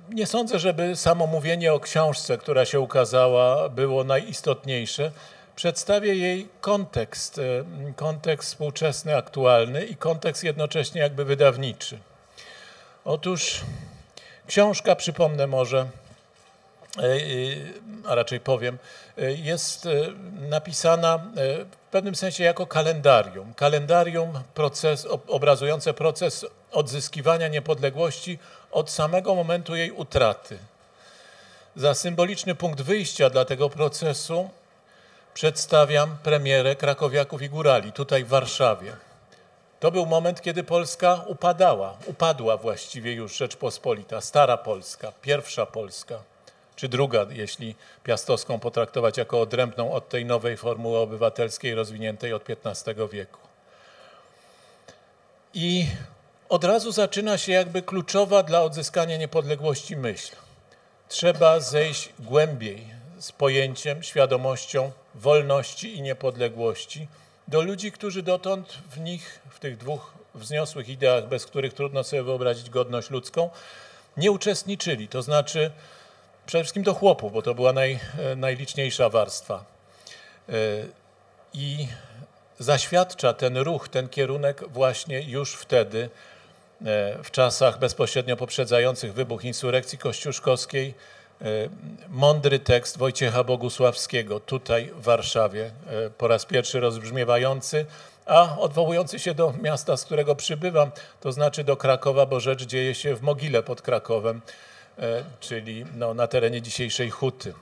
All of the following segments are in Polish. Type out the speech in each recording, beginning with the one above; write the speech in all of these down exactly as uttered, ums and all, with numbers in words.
nie sądzę, żeby samo mówienie o książce, która się ukazała, było najistotniejsze. Przedstawię jej kontekst, kontekst współczesny, aktualny i kontekst jednocześnie jakby wydawniczy. Otóż książka, przypomnę może, a raczej powiem, jest napisana w pewnym sensie jako kalendarium. Kalendarium proces, obrazujące proces odzyskiwania niepodległości od samego momentu jej utraty. Za symboliczny punkt wyjścia dla tego procesu przedstawiam premierę Krakowiaków i Górali, tutaj w Warszawie. To był moment, kiedy Polska upadała, upadła właściwie już Rzeczpospolita, stara Polska, pierwsza Polska, czy druga, jeśli Piastowską potraktować jako odrębną od tej nowej formuły obywatelskiej rozwiniętej od piętnastego wieku. I od razu zaczyna się jakby kluczowa dla odzyskania niepodległości myśl. Trzeba zejść głębiej z pojęciem, świadomością wolności i niepodległości do ludzi, którzy dotąd w nich, w tych dwóch wzniosłych ideach, bez których trudno sobie wyobrazić godność ludzką, nie uczestniczyli. To znaczy przede wszystkim do chłopów, bo to była naj, najliczniejsza warstwa. I zaświadcza ten ruch, ten kierunek właśnie już wtedy, w czasach bezpośrednio poprzedzających wybuch insurekcji kościuszkowskiej, mądry tekst Wojciecha Bogusławskiego tutaj w Warszawie, po raz pierwszy rozbrzmiewający, a odwołujący się do miasta, z którego przybywam, to znaczy do Krakowa, bo rzecz dzieje się w Mogile pod Krakowem, czyli no, na terenie dzisiejszej Huty.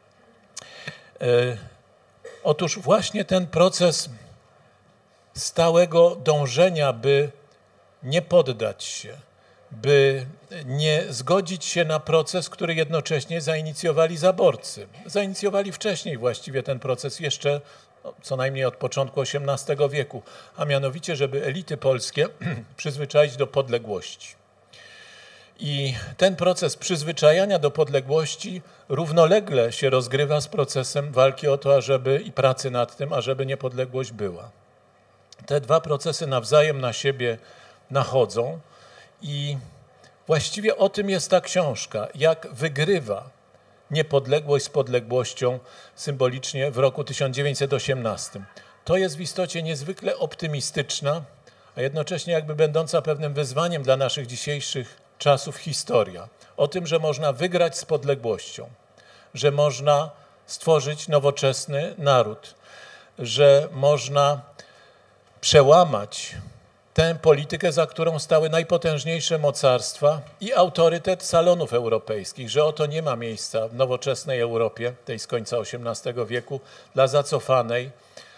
Otóż właśnie ten proces stałego dążenia, by nie poddać się, by nie zgodzić się na proces, który jednocześnie zainicjowali zaborcy. Zainicjowali wcześniej właściwie ten proces, jeszcze no, co najmniej od początku osiemnastego wieku, a mianowicie, żeby elity polskie przyzwyczaić do podległości. I ten proces przyzwyczajania do podległości równolegle się rozgrywa z procesem walki o to, ażeby i pracy nad tym, ażeby niepodległość była. Te dwa procesy nawzajem na siebie nachodzą i właściwie o tym jest ta książka, jak wygrywa niepodległość z podległością symbolicznie w roku tysiąc dziewięćset osiemnastym. To jest w istocie niezwykle optymistyczna, a jednocześnie jakby będąca pewnym wyzwaniem dla naszych dzisiejszych czasów historia. O tym, że można wygrać z podległością, że można stworzyć nowoczesny naród, że można przełamać tę politykę, za którą stały najpotężniejsze mocarstwa i autorytet salonów europejskich, że oto nie ma miejsca w nowoczesnej Europie, tej z końca osiemnastego wieku, dla zacofanej,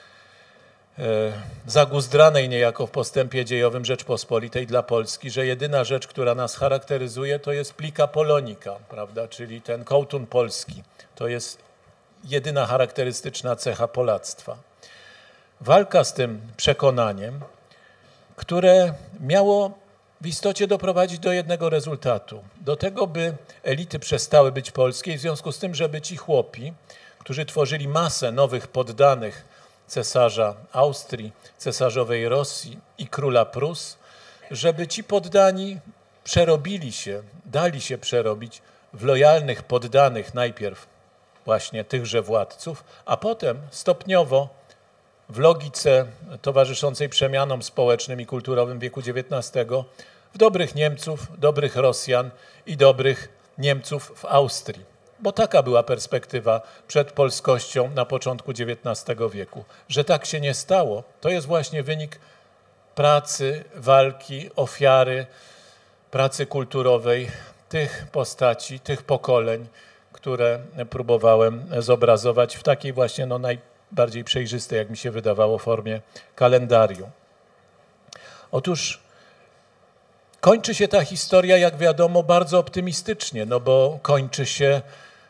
zaguzdranej niejako w postępie dziejowym Rzeczpospolitej dla Polski, że jedyna rzecz, która nas charakteryzuje, to jest plica polonica, prawda, czyli ten kołtun polski. To jest jedyna charakterystyczna cecha polactwa. Walka z tym przekonaniem, które miało w istocie doprowadzić do jednego rezultatu. Do tego, by elity przestały być polskie i w związku z tym, żeby ci chłopi, którzy tworzyli masę nowych poddanych cesarza Austrii, cesarzowej Rosji i króla Prus, żeby ci poddani przerobili się, dali się przerobić w lojalnych poddanych najpierw właśnie tychże władców, a potem stopniowo w logice towarzyszącej przemianom społecznym i kulturowym wieku dziewiętnastego w dobrych Niemców, dobrych Rosjan i dobrych Niemców w Austrii. Bo taka była perspektywa przed polskością na początku dziewiętnastego wieku. Że tak się nie stało, to jest właśnie wynik pracy, walki, ofiary, pracy kulturowej tych postaci, tych pokoleń, które próbowałem zobrazować w takiej właśnie no, najbardziej przejrzystej, jak mi się wydawało, formie kalendarium. Otóż kończy się ta historia, jak wiadomo, bardzo optymistycznie, no bo kończy się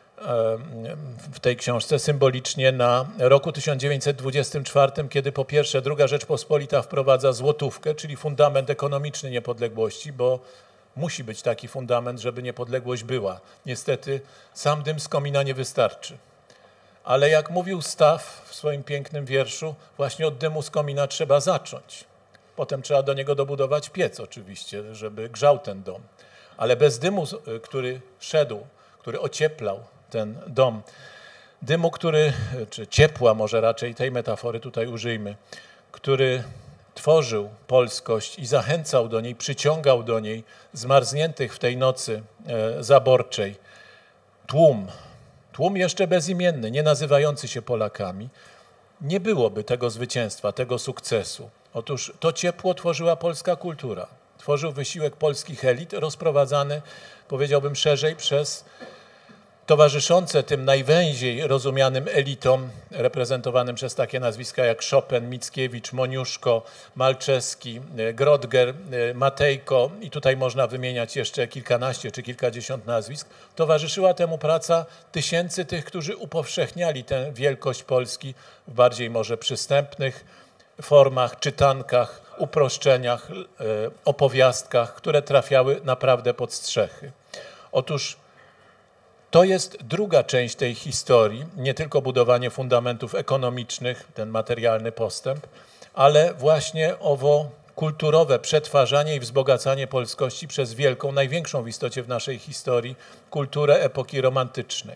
w tej książce symbolicznie na roku tysiąc dziewięćset dwudziestym czwartym, kiedy po pierwsze Druga Rzeczpospolita wprowadza złotówkę, czyli fundament ekonomiczny niepodległości, bo musi być taki fundament, żeby niepodległość była. Niestety sam dym z komina nie wystarczy. Ale jak mówił Staw w swoim pięknym wierszu, właśnie od dymu z komina trzeba zacząć. Potem trzeba do niego dobudować piec oczywiście, żeby grzał ten dom. ale bez dymu, który szedł, który ocieplał ten dom, dymu, który, czy ciepła może raczej tej metafory tutaj użyjmy, który tworzył polskość i zachęcał do niej, przyciągał do niej zmarzniętych w tej nocy zaborczej tłum, tłum jeszcze bezimienny, nie nazywający się Polakami, nie byłoby tego zwycięstwa, tego sukcesu. Otóż to ciepło tworzyła polska kultura, tworzył wysiłek polskich elit rozprowadzany, powiedziałbym szerzej, przez towarzyszące tym najwęziej rozumianym elitom, reprezentowanym przez takie nazwiska jak Chopin, Mickiewicz, Moniuszko, Malczewski, Grodger, Matejko i tutaj można wymieniać jeszcze kilkanaście czy kilkadziesiąt nazwisk, towarzyszyła temu praca tysięcy tych, którzy upowszechniali tę wielkość Polski w bardziej może przystępnych formach, czytankach, uproszczeniach, opowiastkach, które trafiały naprawdę pod strzechy. Otóż to jest druga część tej historii, nie tylko budowanie fundamentów ekonomicznych, ten materialny postęp, ale właśnie owo kulturowe przetwarzanie i wzbogacanie polskości przez wielką, największą w istocie w naszej historii kulturę epoki romantycznej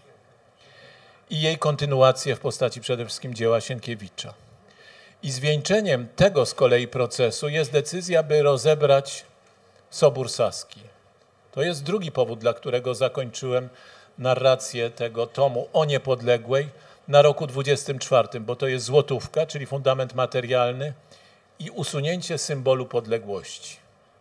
i jej kontynuację w postaci przede wszystkim dzieła Sienkiewicza. I zwieńczeniem tego z kolei procesu jest decyzja, by rozebrać Sobór Saski. To jest drugi powód, dla którego zakończyłem narrację tego tomu o niepodległej na roku dwudziestym czwartym, bo to jest złotówka, czyli fundament materialny i usunięcie symbolu podległości.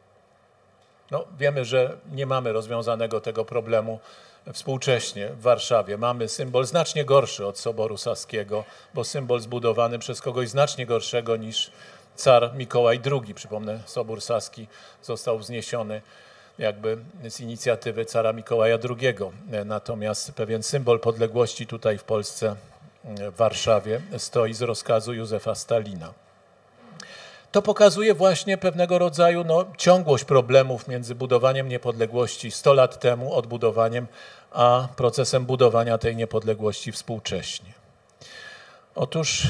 No, wiemy, że nie mamy rozwiązanego tego problemu współcześnie w Warszawie. Mamy symbol znacznie gorszy od Soboru Saskiego, bo symbol zbudowany przez kogoś znacznie gorszego niż car Mikołaj drugi. Przypomnę, Sobór Saski został wzniesiony jakby z inicjatywy cara Mikołaja drugiego. Natomiast pewien symbol podległości tutaj w Polsce, w Warszawie, stoi z rozkazu Józefa Stalina. To pokazuje właśnie pewnego rodzaju no, ciągłość problemów między budowaniem niepodległości sto lat temu, odbudowaniem, a procesem budowania tej niepodległości współcześnie. Otóż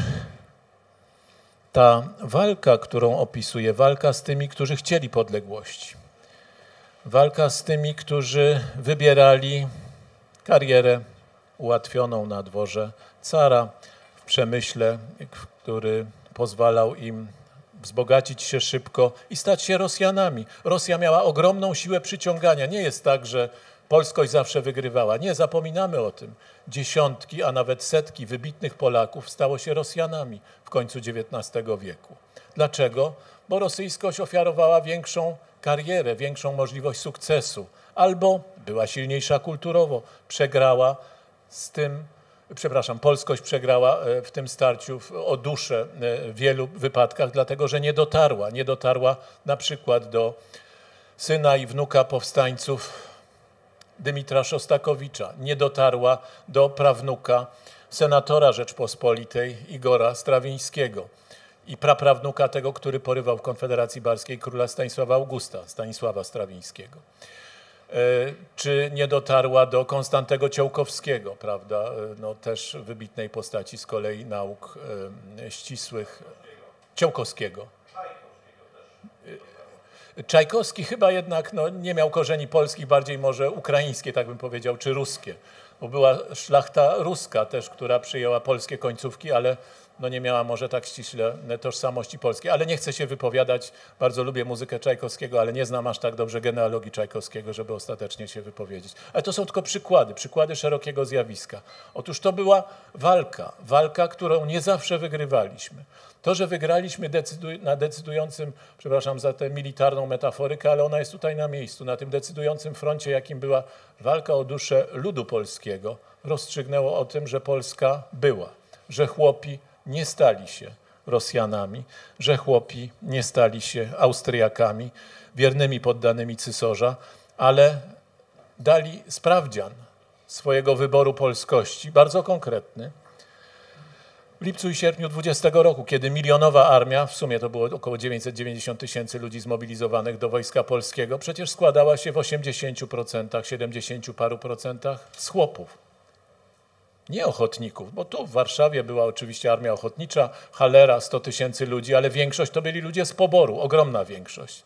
ta walka, którą opisuję, walka z tymi, którzy chcieli podległości, walka z tymi, którzy wybierali karierę ułatwioną na dworze cara, w przemyśle, który pozwalał im wzbogacić się szybko i stać się Rosjanami. Rosja miała ogromną siłę przyciągania. Nie jest tak, że polskość zawsze wygrywała. Nie, zapominamy o tym. Dziesiątki, a nawet setki wybitnych Polaków stało się Rosjanami w końcu dziewiętnastego wieku. Dlaczego? Bo rosyjskość ofiarowała większą karierę, większą możliwość sukcesu, albo była silniejsza kulturowo, przegrała z tym, przepraszam, polskość przegrała w tym starciu o duszę w wielu wypadkach, dlatego że nie dotarła, nie dotarła na przykład do syna i wnuka powstańców Dymitra Szostakowicza, nie dotarła do prawnuka senatora Rzeczpospolitej Igora Strawińskiego i praprawnuka tego, który porywał w Konfederacji Barskiej króla Stanisława Augusta, Stanisława Strawińskiego. Czy nie dotarła do Konstantego Ciołkowskiego, prawda, no też wybitnej postaci z kolei nauk ścisłych, Ciołkowskiego. Czajkowski chyba jednak no, nie miał korzeni polskich, bardziej może ukraińskie, tak bym powiedział, czy ruskie, bo była szlachta ruska też, która przyjęła polskie końcówki, ale no nie miała może tak ściśle tożsamości polskiej, ale nie chcę się wypowiadać, bardzo lubię muzykę Czajkowskiego, ale nie znam aż tak dobrze genealogii Czajkowskiego, żeby ostatecznie się wypowiedzieć. Ale to są tylko przykłady, przykłady szerokiego zjawiska. Otóż to była walka, walka, którą nie zawsze wygrywaliśmy. To, że wygraliśmy decyduj na decydującym, przepraszam za tę militarną metaforykę, ale ona jest tutaj na miejscu, na tym decydującym froncie, jakim była walka o duszę ludu polskiego, rozstrzygnęło o tym, że Polska była, że chłopi nie stali się Rosjanami, że chłopi nie stali się Austriakami, wiernymi poddanymi cysarza, ale dali sprawdzian swojego wyboru polskości, bardzo konkretny, w lipcu i sierpniu dwudziestego roku, kiedy milionowa armia, w sumie to było około dziewięćset dziewięćdziesiąt tysięcy ludzi zmobilizowanych do Wojska Polskiego, przecież składała się w osiemdziesięciu procentach, siedemdziesięciu paru procentach z chłopów. Nie ochotników, bo tu w Warszawie była oczywiście armia ochotnicza, Halera, sto tysięcy ludzi, ale większość to byli ludzie z poboru, ogromna większość.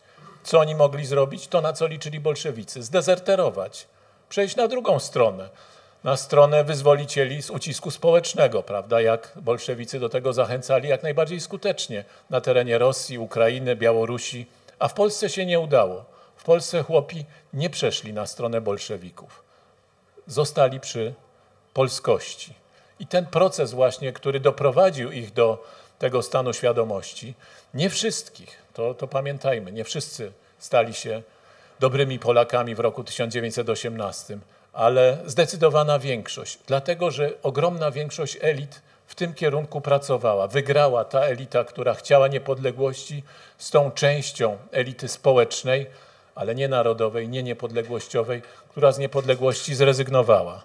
Co oni mogli zrobić? To, na co liczyli bolszewicy. Zdezerterować, przejść na drugą stronę, na stronę wyzwolicieli z ucisku społecznego, prawda? Jak bolszewicy do tego zachęcali jak najbardziej skutecznie na terenie Rosji, Ukrainy, Białorusi, a w Polsce się nie udało. W Polsce chłopi nie przeszli na stronę bolszewików. Zostali przy polskości. I ten proces właśnie, który doprowadził ich do tego stanu świadomości, nie wszystkich, to, to pamiętajmy, nie wszyscy stali się dobrymi Polakami w roku tysiąc dziewięćset osiemnastym, ale zdecydowana większość, dlatego że ogromna większość elit w tym kierunku pracowała. Wygrała ta elita, która chciała niepodległości z tą częścią elity społecznej, ale nie narodowej, nie niepodległościowej, która z niepodległości zrezygnowała.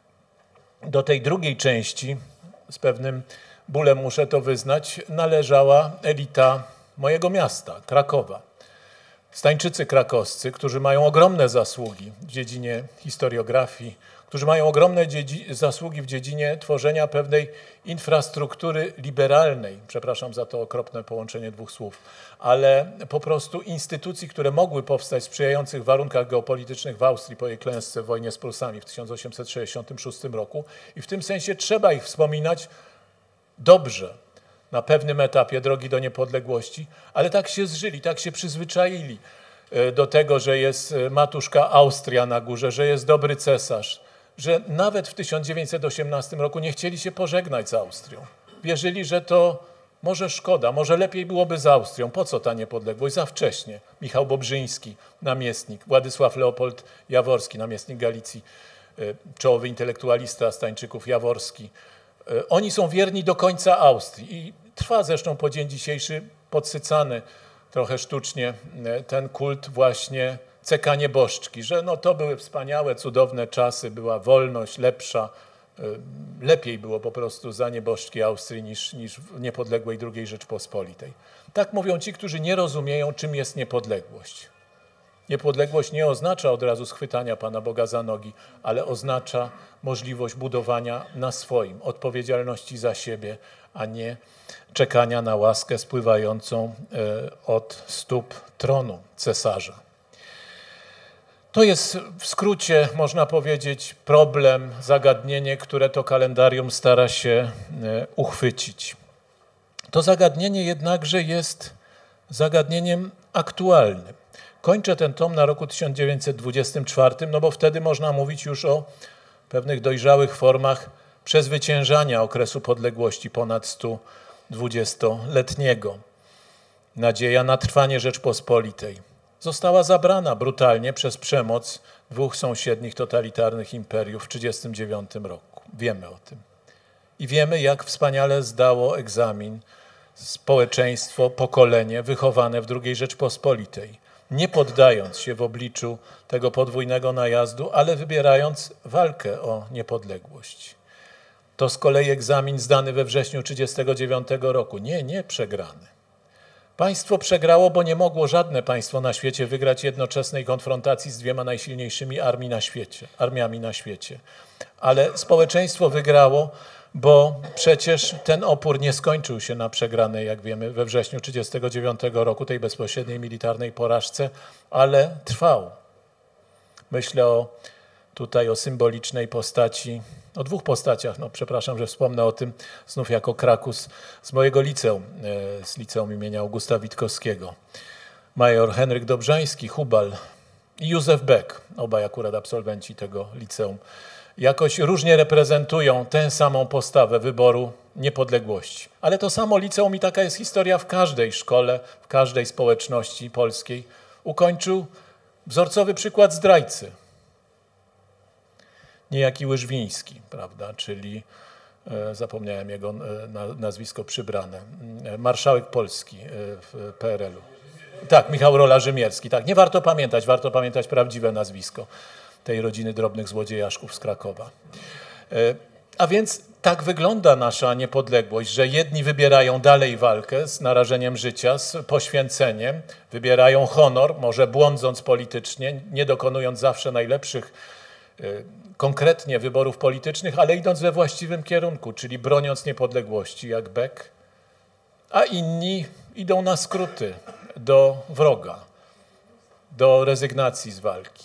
Do tej drugiej części, z pewnym bólem muszę to wyznać, należała elita mojego miasta, Krakowa. Stańczycy krakowscy, którzy mają ogromne zasługi w dziedzinie historiografii, którzy mają ogromne zasługi w dziedzinie tworzenia pewnej infrastruktury liberalnej, przepraszam za to okropne połączenie dwóch słów, ale po prostu instytucji, które mogły powstać w sprzyjających warunkach geopolitycznych w Austrii po jej klęsce w wojnie z Prusami w tysiąc osiemset sześćdziesiątym szóstym roku i w tym sensie trzeba ich wspominać dobrze na pewnym etapie drogi do niepodległości, ale tak się zżyli, tak się przyzwyczaili do tego, że jest matuszka Austria na górze, że jest dobry cesarz, że nawet w tysiąc dziewięćset osiemnastym roku nie chcieli się pożegnać z Austrią. Wierzyli, że to może szkoda, może lepiej byłoby z Austrią. Po co ta niepodległość? Za wcześnie. Michał Bobrzyński, namiestnik, Władysław Leopold Jaworski, namiestnik Galicji, czołowy intelektualista Stańczyków Jaworski. Oni są wierni do końca Austrii i trwa zresztą po dzień dzisiejszy podsycany trochę sztucznie ten kult właśnie C K nieboszczki, że no to były wspaniałe, cudowne czasy, była wolność lepsza, lepiej było po prostu za nieboszczki Austrii niż, niż w niepodległej drugiej Rzeczpospolitej. Tak mówią ci, którzy nie rozumieją, czym jest niepodległość. Niepodległość nie oznacza od razu schwytania Pana Boga za nogi, ale oznacza możliwość budowania na swoim, odpowiedzialności za siebie, a nie czekania na łaskę spływającą od stóp tronu cesarza. To jest w skrócie, można powiedzieć, problem, zagadnienie, które to kalendarium stara się uchwycić. To zagadnienie jednakże jest zagadnieniem aktualnym. Kończę ten tom na roku tysiąc dziewięćset dwudziestym czwartym, no bo wtedy można mówić już o pewnych dojrzałych formach przezwyciężania okresu podległości ponad stu dwudziestoletniego. Nadzieja na trwanie Rzeczpospolitej została zabrana brutalnie przez przemoc dwóch sąsiednich totalitarnych imperiów w tysiąc dziewięćset trzydziestym dziewiątym roku. Wiemy o tym. I wiemy, jak wspaniale zdało egzamin społeczeństwo, pokolenie wychowane w drugiej Rzeczpospolitej, nie poddając się w obliczu tego podwójnego najazdu, ale wybierając walkę o niepodległość. To z kolei egzamin zdany we wrześniu tysiąc dziewięćset trzydziestego dziewiątego roku. Nie, nie przegrany. Państwo przegrało, bo nie mogło żadne państwo na świecie wygrać jednoczesnej konfrontacji z dwiema najsilniejszymi armii na świecie, armiami na świecie. Ale społeczeństwo wygrało, bo przecież ten opór nie skończył się na przegranej, jak wiemy, we wrześniu tysiąc dziewięćset trzydziestego dziewiątego roku, tej bezpośredniej militarnej porażce, ale trwał. Myślę o, tutaj o symbolicznej postaci, o dwóch postaciach, no przepraszam, że wspomnę o tym znów jako Krakus z mojego liceum, z liceum imienia Augusta Witkowskiego. Major Henryk Dobrzański, Hubal i Józef Beck, obaj akurat absolwenci tego liceum, jakoś różnie reprezentują tę samą postawę wyboru niepodległości. Ale to samo liceum i taka jest historia w każdej szkole, w każdej społeczności polskiej, ukończył wzorcowy przykład zdrajcy. Niejaki Łyżwiński, prawda, czyli e, zapomniałem jego e, nazwisko przybrane, e, marszałek Polski e, w P R L-u. Tak, Michał Rola-Rzymierski. Tak, nie warto pamiętać, warto pamiętać prawdziwe nazwisko tej rodziny drobnych złodziejaszków z Krakowa. E, a więc tak wygląda nasza niepodległość, że jedni wybierają dalej walkę z narażeniem życia, z poświęceniem, wybierają honor, może błądząc politycznie, nie dokonując zawsze najlepszych konkretnie wyborów politycznych, ale idąc we właściwym kierunku, czyli broniąc niepodległości, jak Beck, a inni idą na skróty do wroga. do rezygnacji z walki.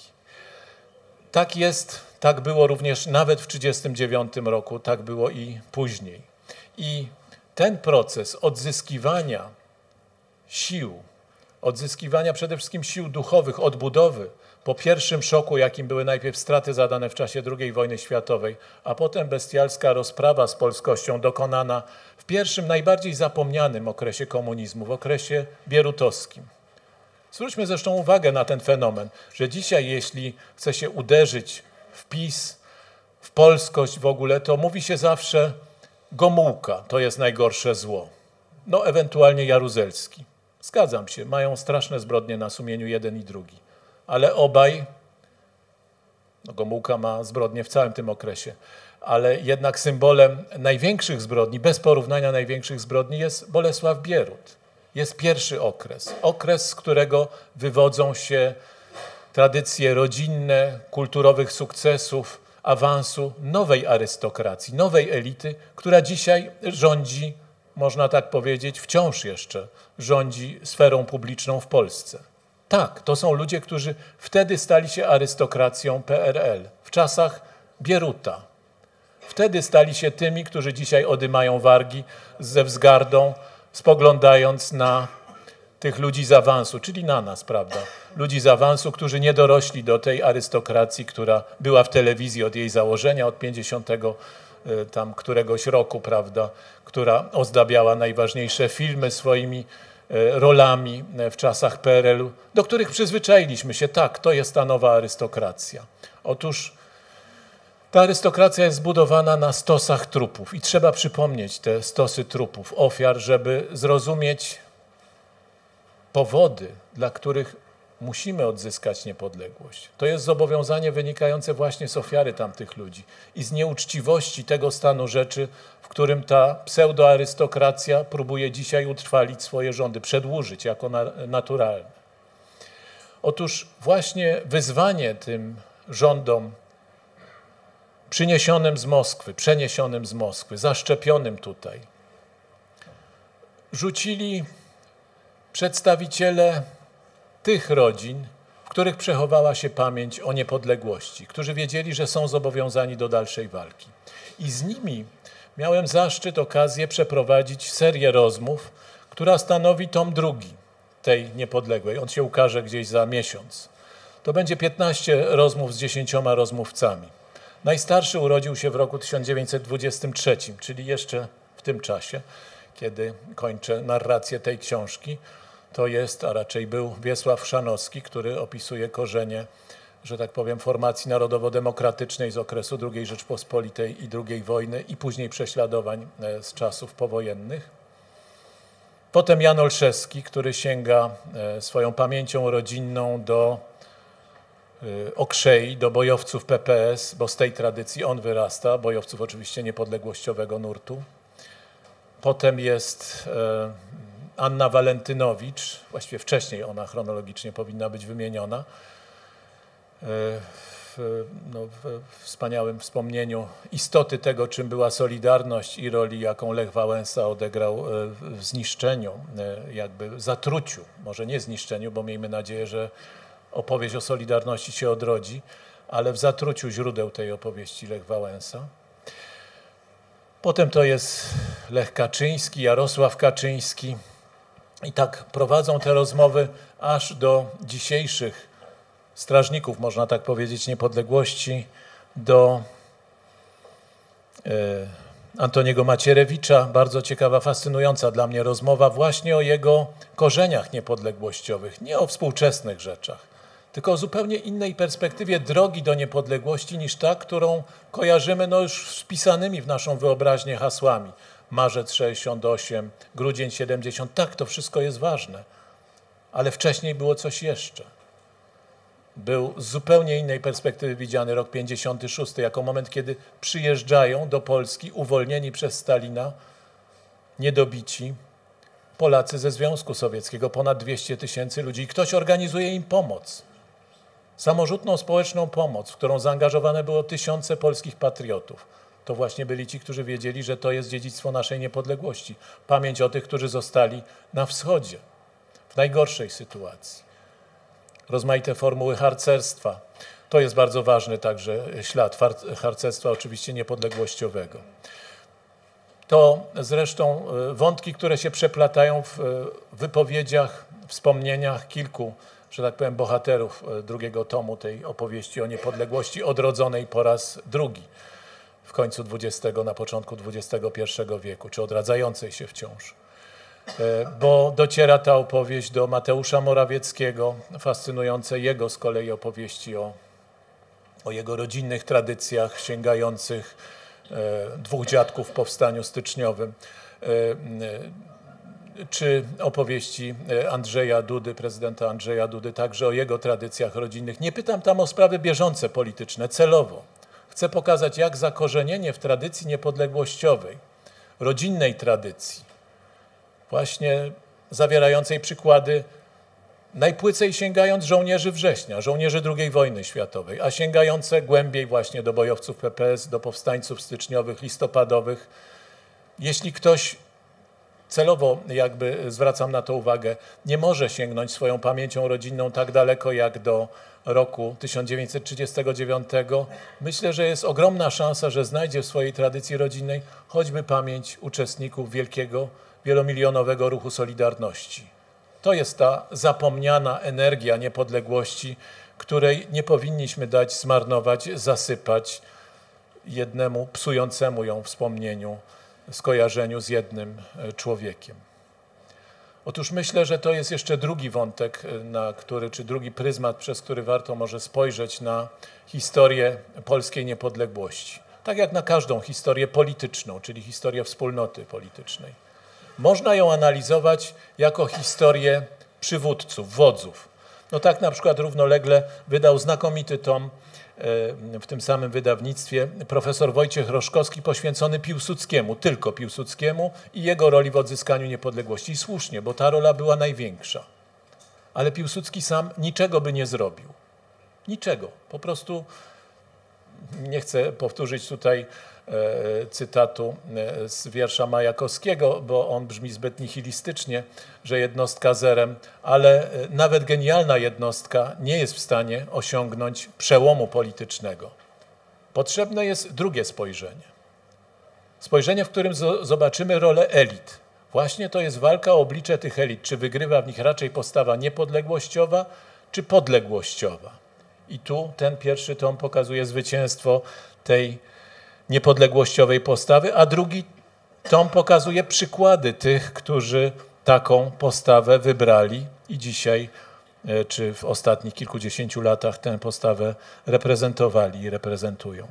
Tak jest, tak było również nawet w tysiąc dziewięćset trzydziestym dziewiątym roku, tak było i później. I ten proces odzyskiwania sił, odzyskiwania przede wszystkim sił duchowych, odbudowy, po pierwszym szoku, jakim były najpierw straty zadane w czasie drugiej wojny światowej, a potem bestialska rozprawa z polskością dokonana w pierwszym, najbardziej zapomnianym okresie komunizmu, w okresie bierutowskim. Zwróćmy zresztą uwagę na ten fenomen, że dzisiaj, jeśli chce się uderzyć w PiS, w polskość w ogóle, to mówi się zawsze Gomułka, to jest najgorsze zło. No, ewentualnie Jaruzelski. Zgadzam się, mają straszne zbrodnie na sumieniu jeden i drugi. Ale obaj, no Gomułka ma zbrodnie w całym tym okresie, ale jednak symbolem największych zbrodni, bez porównania największych zbrodni jest Bolesław Bierut. Jest pierwszy okres, okres, z którego wywodzą się tradycje rodzinne, kulturowych sukcesów, awansu nowej arystokracji, nowej elity, która dzisiaj rządzi, można tak powiedzieć, wciąż jeszcze rządzi sferą publiczną w Polsce. Tak, to są ludzie, którzy wtedy stali się arystokracją P R L, w czasach Bieruta. Wtedy stali się tymi, którzy dzisiaj odymają wargi ze wzgardą, spoglądając na tych ludzi z awansu, czyli na nas, prawda? Ludzi z awansu, którzy nie dorośli do tej arystokracji, która była w telewizji od jej założenia, od pięćdziesiątego tam któregoś roku, prawda? Która ozdabiała najważniejsze filmy swoimi rolami w czasach P R L-u, do których przyzwyczailiśmy się. Tak, to jest ta nowa arystokracja. Otóż ta arystokracja jest zbudowana na stosach trupów i trzeba przypomnieć te stosy trupów, ofiar, żeby zrozumieć powody, dla których musimy odzyskać niepodległość. To jest zobowiązanie wynikające właśnie z ofiary tamtych ludzi i z nieuczciwości tego stanu rzeczy, w którym ta pseudoarystokracja próbuje dzisiaj utrwalić swoje rządy, przedłużyć jako naturalne. Otóż właśnie wyzwanie tym rządom przyniesionym z Moskwy, przeniesionym z Moskwy, zaszczepionym tutaj, rzucili przedstawiciele tych rodzin, w których przechowała się pamięć o niepodległości, którzy wiedzieli, że są zobowiązani do dalszej walki. I z nimi miałem zaszczyt, okazję przeprowadzić serię rozmów, która stanowi tom drugi tej niepodległej. On się ukaże gdzieś za miesiąc. To będzie piętnaście rozmów z dziesięcioma rozmówcami. Najstarszy urodził się w roku tysiąc dziewięćset dwudziestym trzecim, czyli jeszcze w tym czasie, kiedy kończę narrację tej książki. To jest, a raczej był Wiesław Chrzanowski, który opisuje korzenie, że tak powiem, formacji narodowo-demokratycznej z okresu drugiej Rzeczpospolitej i drugiej wojny i później prześladowań z czasów powojennych. Potem Jan Olszewski, który sięga swoją pamięcią rodzinną do Okrzei, do bojowców P P S, bo z tej tradycji on wyrasta, bojowców oczywiście niepodległościowego nurtu. Potem jest Anna Walentynowicz, właściwie wcześniej ona chronologicznie powinna być wymieniona, w, no, w wspaniałym wspomnieniu istoty tego, czym była Solidarność i roli, jaką Lech Wałęsa odegrał w zniszczeniu, jakby zatruciu, może nie zniszczeniu, bo miejmy nadzieję, że opowieść o Solidarności się odrodzi, ale w zatruciu źródeł tej opowieści Lech Wałęsa. Potem to jest Lech Kaczyński, Jarosław Kaczyński i tak prowadzą te rozmowy aż do dzisiejszych strażników, można tak powiedzieć, niepodległości, do e, Antoniego Macierewicza. Bardzo ciekawa, fascynująca dla mnie rozmowa właśnie o jego korzeniach niepodległościowych, nie o współczesnych rzeczach, tylko o zupełnie innej perspektywie drogi do niepodległości niż ta, którą kojarzymy no już z wpisanymi w naszą wyobraźnię hasłami. Marzec sześćdziesiąt osiem, grudzień siedemdziesiąt, tak, to wszystko jest ważne, ale wcześniej było coś jeszcze. Był z zupełnie innej perspektywy widziany rok pięćdziesiąty szósty jako moment, kiedy przyjeżdżają do Polski uwolnieni przez Stalina, niedobici Polacy ze Związku Sowieckiego, ponad dwieście tysięcy ludzi i ktoś organizuje im pomoc. Samorzutną społeczną pomoc, w którą zaangażowane było tysiące polskich patriotów. To właśnie byli ci, którzy wiedzieli, że to jest dziedzictwo naszej niepodległości. Pamięć o tych, którzy zostali na wschodzie, w najgorszej sytuacji. rozmaite formuły harcerstwa. To jest bardzo ważny także ślad harcerstwa, oczywiście niepodległościowego. To zresztą wątki, które się przeplatają w wypowiedziach, wspomnieniach kilku, że tak powiem, bohaterów drugiego tomu tej opowieści o niepodległości odrodzonej po raz drugi w końcu dwudziestego, na początku dwudziestego pierwszego wieku, czy odradzającej się wciąż. Bo dociera ta opowieść do Mateusza Morawieckiego, fascynujące jego z kolei opowieści o, o jego rodzinnych tradycjach sięgających dwóch dziadków w powstaniu styczniowym, czy opowieści Andrzeja Dudy, prezydenta Andrzeja Dudy, także o jego tradycjach rodzinnych. Nie pytam tam o sprawy bieżące polityczne, celowo. Chcę pokazać, jak zakorzenienie w tradycji niepodległościowej, rodzinnej tradycji, właśnie zawierającej przykłady najpłycej sięgając żołnierzy września, żołnierzy drugiej wojny światowej, a sięgające głębiej właśnie do bojowców P P S, do powstańców styczniowych, listopadowych. Jeśli ktoś celowo, jakby zwracam na to uwagę, nie może sięgnąć swoją pamięcią rodzinną tak daleko jak do roku tysiąc dziewięćset trzydziestego dziewiątego, myślę, że jest ogromna szansa, że znajdzie w swojej tradycji rodzinnej choćby pamięć uczestników wielkiego, wielomilionowego ruchu Solidarności. To jest ta zapomniana energia niepodległości, której nie powinniśmy dać zmarnować, zasypać jednemu psującemu ją wspomnieniu, skojarzeniu z jednym człowiekiem. Otóż myślę, że to jest jeszcze drugi wątek, na który, czy drugi pryzmat, przez który warto może spojrzeć na historię polskiej niepodległości. Tak jak na każdą historię polityczną, czyli historię wspólnoty politycznej. Można ją analizować jako historię przywódców, wodzów. No tak na przykład równolegle wydał znakomity tom w tym samym wydawnictwie profesor Wojciech Roszkowski poświęcony Piłsudskiemu, tylko Piłsudskiemu i jego roli w odzyskaniu niepodległości. I słusznie, bo ta rola była największa. Ale Piłsudski sam niczego by nie zrobił. Niczego. Po prostu nie chcę powtórzyć tutaj cytatu z wiersza Majakowskiego, bo on brzmi zbyt nihilistycznie, że jednostka zerem, ale nawet genialna jednostka nie jest w stanie osiągnąć przełomu politycznego. Potrzebne jest drugie spojrzenie. Spojrzenie, w którym zobaczymy rolę elit. Właśnie to jest walka o oblicze tych elit. Czy wygrywa w nich raczej postawa niepodległościowa, czy podległościowa. I tu ten pierwszy tom pokazuje zwycięstwo tej niepodległościowej postawy, a drugi tom pokazuje przykłady tych, którzy taką postawę wybrali i dzisiaj, czy w ostatnich kilkudziesięciu latach tę postawę reprezentowali i reprezentują.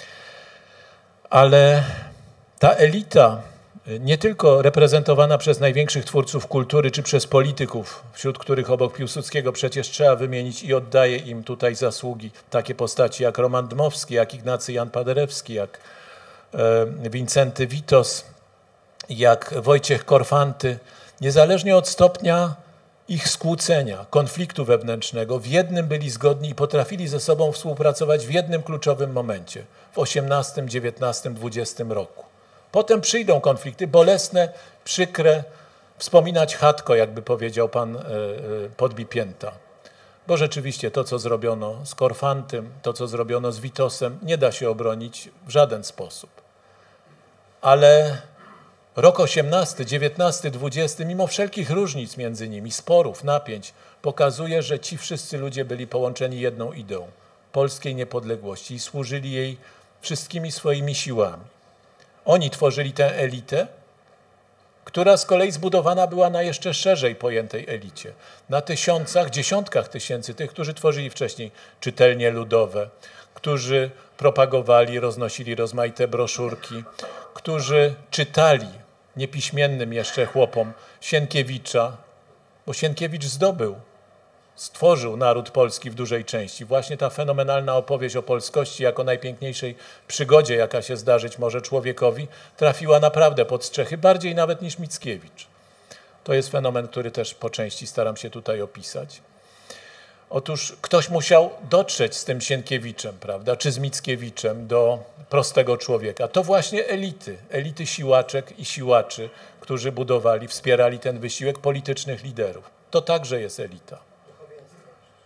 Ale ta elita, nie tylko reprezentowana przez największych twórców kultury, czy przez polityków, wśród których obok Piłsudskiego przecież trzeba wymienić i oddaję im tutaj zasługi takie postaci jak Roman Dmowski, jak Ignacy Jan Paderewski, jak Wincenty Witos, jak Wojciech Korfanty, niezależnie od stopnia ich skłócenia, konfliktu wewnętrznego, w jednym byli zgodni i potrafili ze sobą współpracować w jednym kluczowym momencie, w osiemnastym, dziewiętnastym, dwudziestym roku. Potem przyjdą konflikty bolesne, przykre, wspominać chatko, jakby powiedział pan Podbipięta. Bo rzeczywiście to, co zrobiono z Korfantym, to, co zrobiono z Witosem, nie da się obronić w żaden sposób. Ale rok osiemnasty, dziewiętnasty, dwudziesty, mimo wszelkich różnic między nimi, sporów, napięć, pokazuje, że ci wszyscy ludzie byli połączeni jedną ideą polskiej niepodległości i służyli jej wszystkimi swoimi siłami. Oni tworzyli tę elitę, która z kolei zbudowana była na jeszcze szerzej pojętej elicie. Na tysiącach, dziesiątkach tysięcy tych, którzy tworzyli wcześniej czytelnie ludowe, którzy propagowali, roznosili rozmaite broszurki, którzy czytali niepiśmiennym jeszcze chłopom Sienkiewicza, bo Sienkiewicz zdobył, stworzył naród polski w dużej części. Właśnie ta fenomenalna opowieść o polskości jako najpiękniejszej przygodzie, jaka się zdarzyć może człowiekowi, trafiła naprawdę pod strzechy, bardziej nawet niż Mickiewicz. To jest fenomen, który też po części staram się tutaj opisać. Otóż ktoś musiał dotrzeć z tym Sienkiewiczem, prawda, czy z Mickiewiczem do prostego człowieka. To właśnie elity, elity siłaczek i siłaczy, którzy budowali, wspierali ten wysiłek politycznych liderów. To także jest elita.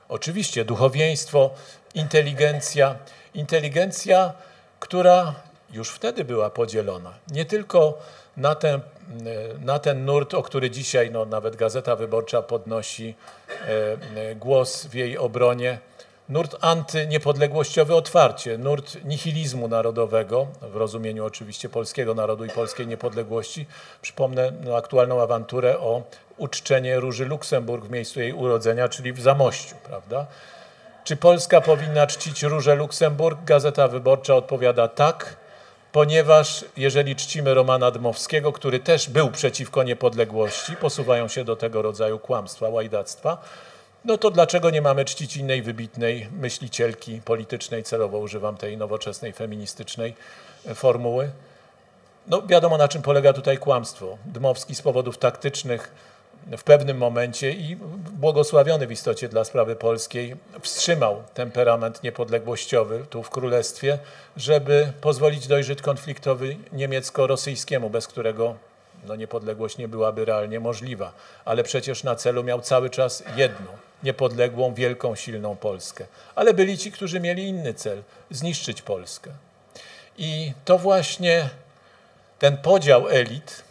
Oczywiście duchowieństwo, inteligencja, inteligencja, która już wtedy była podzielona. Nie tylko na ten, na ten nurt, o który dzisiaj no, nawet Gazeta Wyborcza podnosi e, głos w jej obronie, nurt antyniepodległościowy otwarcie, nurt nihilizmu narodowego, w rozumieniu oczywiście polskiego narodu i polskiej niepodległości. Przypomnę no, aktualną awanturę o uczczenie Róży Luksemburg w miejscu jej urodzenia, czyli w Zamościu, prawda? Czy Polska powinna czcić Różę Luksemburg? Gazeta Wyborcza odpowiada tak, ponieważ jeżeli czcimy Romana Dmowskiego, który też był przeciwko niepodległości, posuwają się do tego rodzaju kłamstwa, łajdactwa, no to dlaczego nie mamy czcić innej wybitnej myślicielki politycznej, celowo używam tej nowoczesnej, feministycznej formuły? No wiadomo, na czym polega tutaj kłamstwo. Dmowski z powodów taktycznych w pewnym momencie i błogosławiony w istocie dla sprawy polskiej wstrzymał temperament niepodległościowy tu w Królestwie, żeby pozwolić dojrzeć konfliktowi niemiecko-rosyjskiemu, bez którego no, niepodległość nie byłaby realnie możliwa. Ale przecież na celu miał cały czas jedno, niepodległą, wielką, silną Polskę. Ale byli ci, którzy mieli inny cel, zniszczyć Polskę. I to właśnie ten podział elit,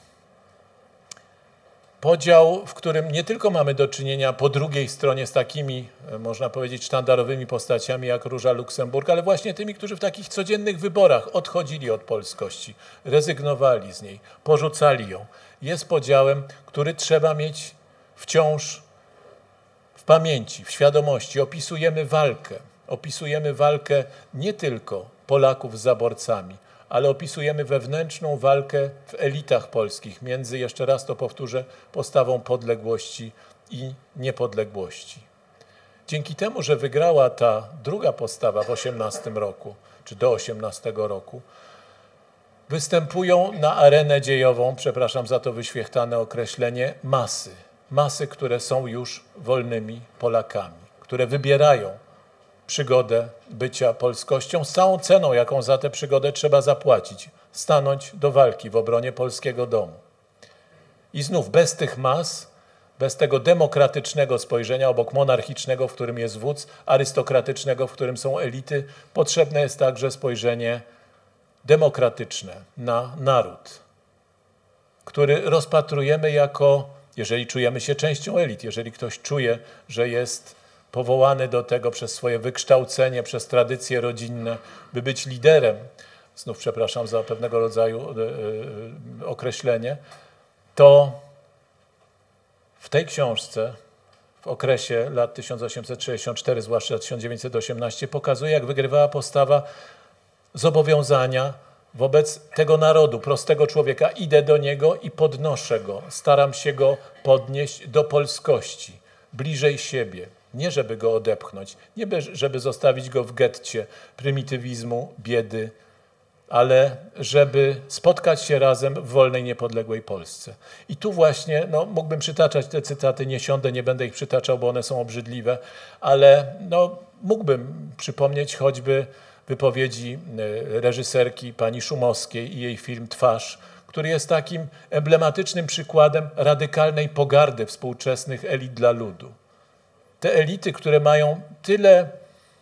podział, w którym nie tylko mamy do czynienia po drugiej stronie z takimi, można powiedzieć, sztandarowymi postaciami jak Róża Luksemburg, ale właśnie tymi, którzy w takich codziennych wyborach odchodzili od polskości, rezygnowali z niej, porzucali ją. Jest podziałem, który trzeba mieć wciąż w pamięci, w świadomości. Opisujemy walkę, opisujemy walkę nie tylko Polaków z zaborcami, ale opisujemy wewnętrzną walkę w elitach polskich między, jeszcze raz to powtórzę, postawą podległości i niepodległości. Dzięki temu, że wygrała ta druga postawa w osiemnastym roku, czy do osiemnastego roku, występują na arenę dziejową, przepraszam za to wyświechtane określenie, masy. Masy, które są już wolnymi Polakami, które wybierają przygodę bycia polskością z całą ceną, jaką za tę przygodę trzeba zapłacić, stanąć do walki w obronie polskiego domu. I znów bez tych mas, bez tego demokratycznego spojrzenia obok monarchicznego, w którym jest wódz, arystokratycznego, w którym są elity, potrzebne jest także spojrzenie demokratyczne na naród, który rozpatrujemy jako, jeżeli czujemy się częścią elit, jeżeli ktoś czuje, że jest powołany do tego przez swoje wykształcenie, przez tradycje rodzinne, by być liderem, znów przepraszam za pewnego rodzaju yy, określenie, to w tej książce w okresie lat tysiąc osiemset sześćdziesiąt cztery, zwłaszcza tysiąc dziewięćset osiemnaście, pokazuje, jak wygrywała postawa zobowiązania wobec tego narodu, prostego człowieka. Idę do niego i podnoszę go, staram się go podnieść do polskości, bliżej siebie. Nie żeby go odepchnąć, nie żeby zostawić go w getcie prymitywizmu, biedy, ale żeby spotkać się razem w wolnej, niepodległej Polsce. I tu właśnie, no, mógłbym przytaczać te cytaty, nie siądę, nie będę ich przytaczał, bo one są obrzydliwe, ale no, mógłbym przypomnieć choćby wypowiedzi reżyserki pani Szumowskiej i jej film Twarz, który jest takim emblematycznym przykładem radykalnej pogardy współczesnych elit dla ludu. Te elity, które mają tyle e,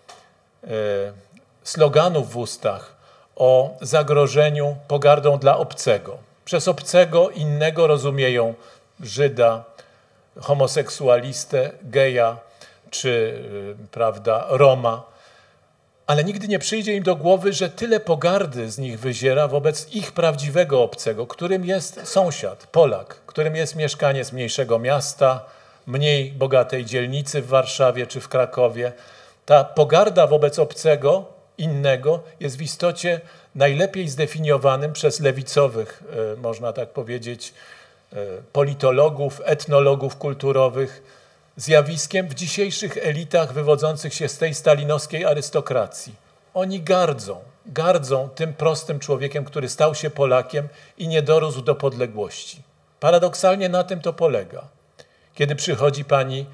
sloganów w ustach o zagrożeniu pogardą dla obcego. Przez obcego innego rozumieją Żyda, homoseksualistę, geja czy e, prawda, Roma, ale nigdy nie przyjdzie im do głowy, że tyle pogardy z nich wyziera wobec ich prawdziwego obcego, którym jest sąsiad, Polak, którym jest mieszkaniec mniejszego miasta, mniej bogatej dzielnicy w Warszawie czy w Krakowie. Ta pogarda wobec obcego, innego, jest w istocie najlepiej zdefiniowanym przez lewicowych, można tak powiedzieć, politologów, etnologów kulturowych, zjawiskiem w dzisiejszych elitach wywodzących się z tej stalinowskiej arystokracji. Oni gardzą, gardzą tym prostym człowiekiem, który stał się Polakiem i nie dorósł do podległości. Paradoksalnie na tym to polega. Kiedy przychodzi pani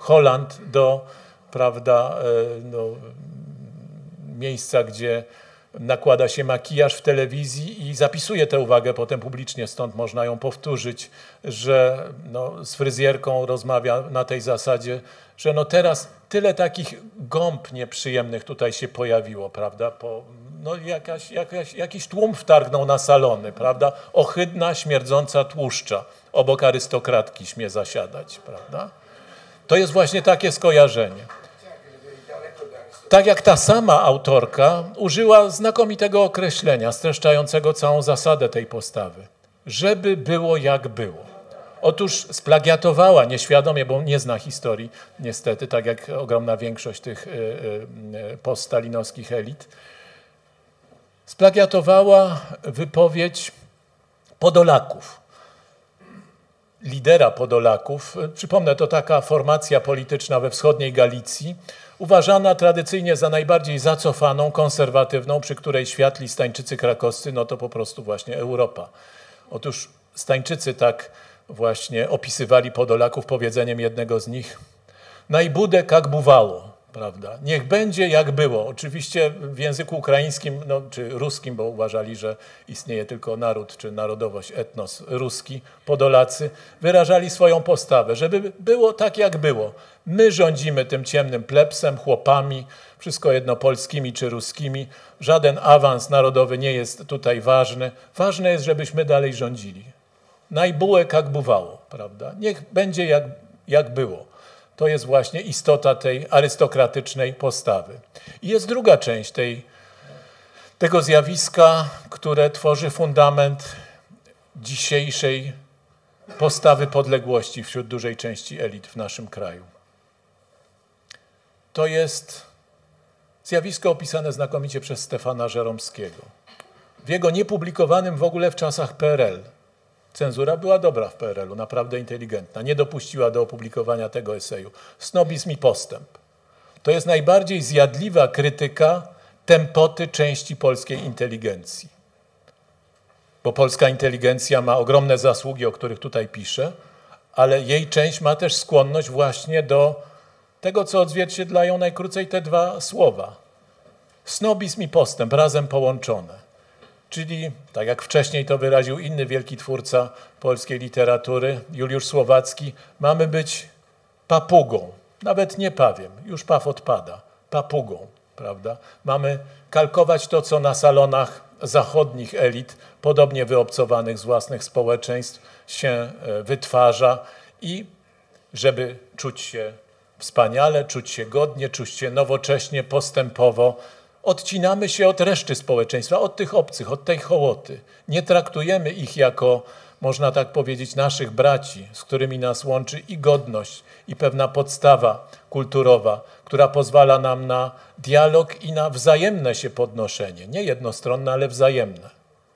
Holland do, prawda, no, miejsca, gdzie nakłada się makijaż w telewizji i zapisuje tę uwagę potem publicznie, stąd można ją powtórzyć, że no, z fryzjerką rozmawia na tej zasadzie, że no teraz tyle takich gąb nieprzyjemnych tutaj się pojawiło, prawda? Po, no jakaś, jakaś, jakiś tłum wtargnął na salony, prawda? Ohydna, śmierdząca tłuszcza, obok arystokratki śmie zasiadać, prawda? To jest właśnie takie skojarzenie. Tak jak ta sama autorka użyła znakomitego określenia streszczającego całą zasadę tej postawy. Żeby było jak było. Otóż splagiatowała nieświadomie, bo nie zna historii, niestety, tak jak ogromna większość tych poststalinowskich elit, splagiatowała wypowiedź Podolaków, lidera Podolaków. Przypomnę, to taka formacja polityczna we wschodniej Galicji, uważana tradycyjnie za najbardziej zacofaną, konserwatywną, przy której światli Stańczycy krakowscy, no to po prostu właśnie Europa. Otóż Stańczycy tak właśnie opisywali Podolaków powiedzeniem jednego z nich: najbudę jak buwało, prawda? Niech będzie jak było. Oczywiście w języku ukraińskim, no, czy ruskim, bo uważali, że istnieje tylko naród, czy narodowość, etnos ruski, Podolacy wyrażali swoją postawę, żeby było tak jak było. My rządzimy tym ciemnym plebsem, chłopami, wszystko jedno polskimi czy ruskimi. Żaden awans narodowy nie jest tutaj ważny. Ważne jest, żebyśmy dalej rządzili. Najbułek jak buwało, prawda? Niech będzie jak, jak było. To jest właśnie istota tej arystokratycznej postawy. I jest druga część tej, tego zjawiska, które tworzy fundament dzisiejszej postawy podległości wśród dużej części elit w naszym kraju. To jest zjawisko opisane znakomicie przez Stefana Żeromskiego. W jego niepublikowanym w ogóle w czasach P R L. Cenzura była dobra w P R L-u, naprawdę inteligentna. Nie dopuściła do opublikowania tego eseju. Snobizm i postęp. To jest najbardziej zjadliwa krytyka tempoty części polskiej inteligencji. Bo polska inteligencja ma ogromne zasługi, o których tutaj piszę, ale jej część ma też skłonność właśnie do tego, co odzwierciedlają najkrócej te dwa słowa. Snobizm i postęp razem połączone. Czyli, tak jak wcześniej to wyraził inny wielki twórca polskiej literatury, Juliusz Słowacki, mamy być papugą, nawet nie pawiem, już paw odpada, papugą, prawda? Mamy kalkować to, co na salonach zachodnich elit, podobnie wyobcowanych z własnych społeczeństw, się wytwarza i żeby czuć się wspaniale, czuć się godnie, czuć się nowocześnie, postępowo, odcinamy się od reszty społeczeństwa, od tych obcych, od tej hołoty. Nie traktujemy ich jako, można tak powiedzieć, naszych braci, z którymi nas łączy i godność, i pewna podstawa kulturowa, która pozwala nam na dialog i na wzajemne się podnoszenie. Nie jednostronne, ale wzajemne.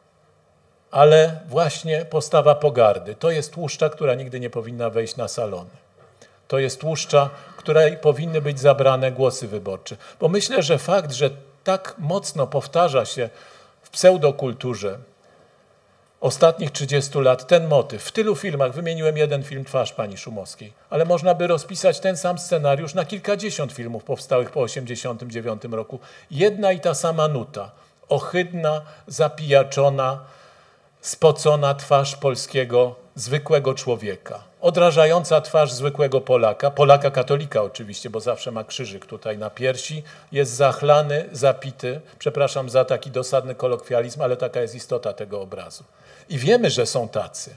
Ale właśnie postawa pogardy. To jest tłuszcza, która nigdy nie powinna wejść na salony. To jest tłuszcza, której powinny być zabrane głosy wyborcze. Bo myślę, że fakt, że tak mocno powtarza się w pseudokulturze ostatnich trzydziestu lat ten motyw. W tylu filmach, wymieniłem jeden film, Twarz pani Szumowskiej, ale można by rozpisać ten sam scenariusz na kilkadziesiąt filmów powstałych po osiemdziesiątym dziewiątym roku. Jedna i ta sama nuta. Ohydna, zapijaczona, spocona twarz polskiego, zwykłego człowieka. Odrażająca twarz zwykłego Polaka, Polaka katolika oczywiście, bo zawsze ma krzyżyk tutaj na piersi, jest zachlany, zapity, przepraszam za taki dosadny kolokwializm, ale taka jest istota tego obrazu. I wiemy, że są tacy.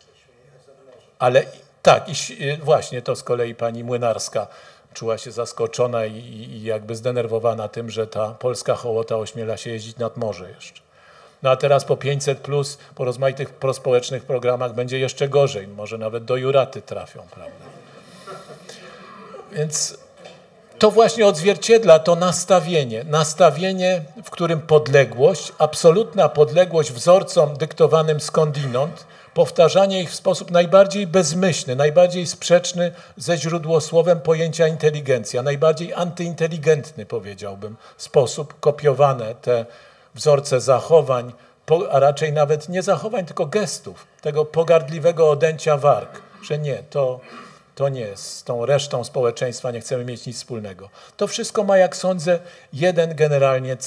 Ale tak, i właśnie to z kolei pani Młynarska czuła się zaskoczona i, i jakby zdenerwowana tym, że ta polska hołota ośmiela się jeździć nad morze jeszcze. No a teraz po pięćset plus, po rozmaitych prospołecznych programach będzie jeszcze gorzej. Może nawet do Juraty trafią, prawda? Więc to właśnie odzwierciedla to nastawienie. Nastawienie, w którym podległość, absolutna podległość wzorcom dyktowanym skądinąd, powtarzanie ich w sposób najbardziej bezmyślny, najbardziej sprzeczny ze źródłosłowem pojęcia inteligencja, najbardziej antyinteligentny, powiedziałbym, sposób, kopiowane te wzorce zachowań, a raczej nawet nie zachowań, tylko gestów, tego pogardliwego odęcia warg, że nie, to, to nie, z tą resztą społeczeństwa nie chcemy mieć nic wspólnego. To wszystko ma, jak sądzę, jeden generalnie cel.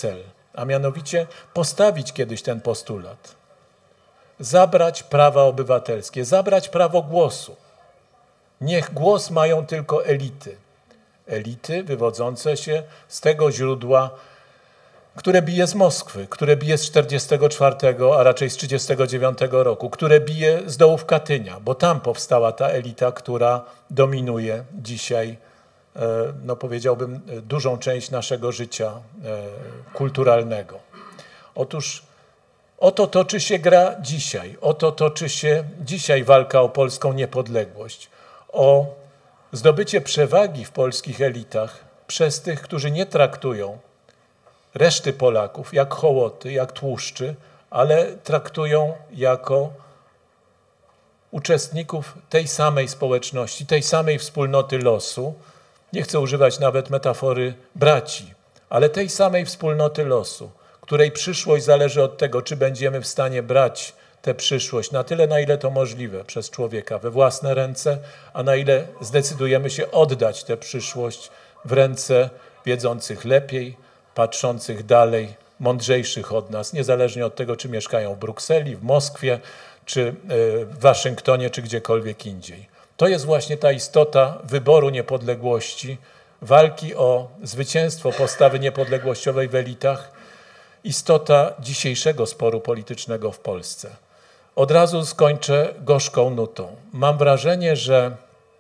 a mianowicie postawić kiedyś ten postulat. Zabrać prawa obywatelskie, zabrać prawo głosu. Niech głos mają tylko elity. Elity wywodzące się z tego źródła, które bije z Moskwy, które bije z czterdziestego czwartego, a raczej z trzydziestego dziewiątego roku, które bije z dołów Katynia, bo tam powstała ta elita, która dominuje dzisiaj, no powiedziałbym, dużą część naszego życia kulturalnego. Otóż o to toczy się gra dzisiaj, o to toczy się dzisiaj walka o polską niepodległość, o zdobycie przewagi w polskich elitach przez tych, którzy nie traktują reszty Polaków jak hołoty, jak tłuszczy, ale traktują jako uczestników tej samej społeczności, tej samej wspólnoty losu. Nie chcę używać nawet metafory braci, ale tej samej wspólnoty losu, której przyszłość zależy od tego, czy będziemy w stanie brać tę przyszłość na tyle, na ile to możliwe przez człowieka we własne ręce, a na ile zdecydujemy się oddać tę przyszłość w ręce wiedzących lepiej, patrzących dalej, mądrzejszych od nas, niezależnie od tego, czy mieszkają w Brukseli, w Moskwie, czy w Waszyngtonie, czy gdziekolwiek indziej. To jest właśnie ta istota wyboru niepodległości, walki o zwycięstwo postawy niepodległościowej w elitach, istota dzisiejszego sporu politycznego w Polsce. Od razu skończę gorzką nutą. Mam wrażenie, że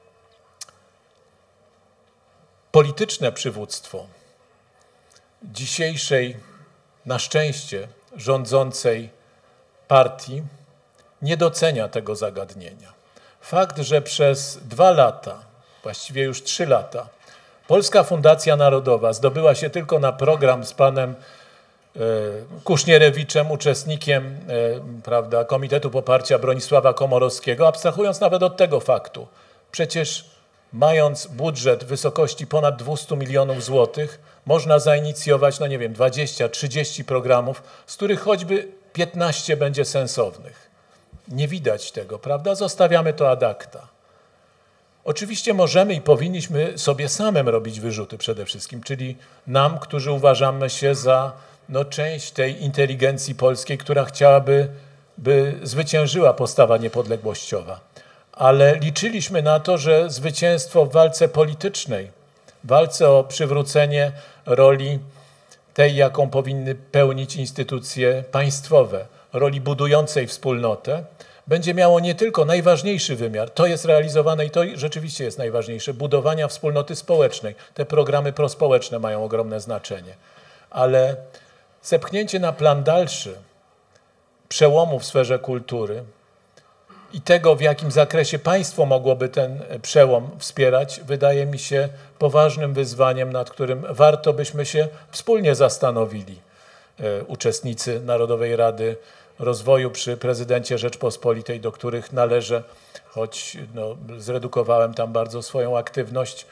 polityczne przywództwo dzisiejszej, na szczęście, rządzącej partii nie docenia tego zagadnienia. Fakt, że przez dwa lata, właściwie już trzy lata, Polska Fundacja Narodowa zdobyła się tylko na program z panem Kusznierewiczem, uczestnikiem prawda, Komitetu Poparcia Bronisława Komorowskiego, abstrahując nawet od tego faktu. Przecież mając budżet w wysokości ponad dwieście milionów złotych, można zainicjować, no nie wiem, dwadzieścia trzydzieści programów, z których choćby piętnaście będzie sensownych. Nie widać tego, prawda? Zostawiamy to ad acta. Oczywiście możemy i powinniśmy sobie samym robić wyrzuty przede wszystkim, czyli nam, którzy uważamy się za no, część tej inteligencji polskiej, która chciałaby, by zwyciężyła postawa niepodległościowa. Ale liczyliśmy na to, że zwycięstwo w walce politycznej, w walce o przywrócenie roli tej, jaką powinny pełnić instytucje państwowe, roli budującej wspólnotę, będzie miało nie tylko najważniejszy wymiar, to jest realizowane i to rzeczywiście jest najważniejsze, budowania wspólnoty społecznej. Te programy prospołeczne mają ogromne znaczenie, ale zepchnięcie na plan dalszy przełomu w sferze kultury i tego, w jakim zakresie państwo mogłoby ten przełom wspierać, wydaje mi się poważnym wyzwaniem, nad którym warto byśmy się wspólnie zastanowili. Uczestnicy Narodowej Rady Rozwoju przy prezydencie Rzeczpospolitej, do których należę, choć no, zredukowałem tam bardzo swoją aktywność,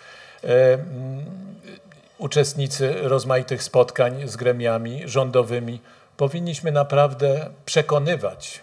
uczestnicy rozmaitych spotkań z gremiami rządowymi, powinniśmy naprawdę przekonywać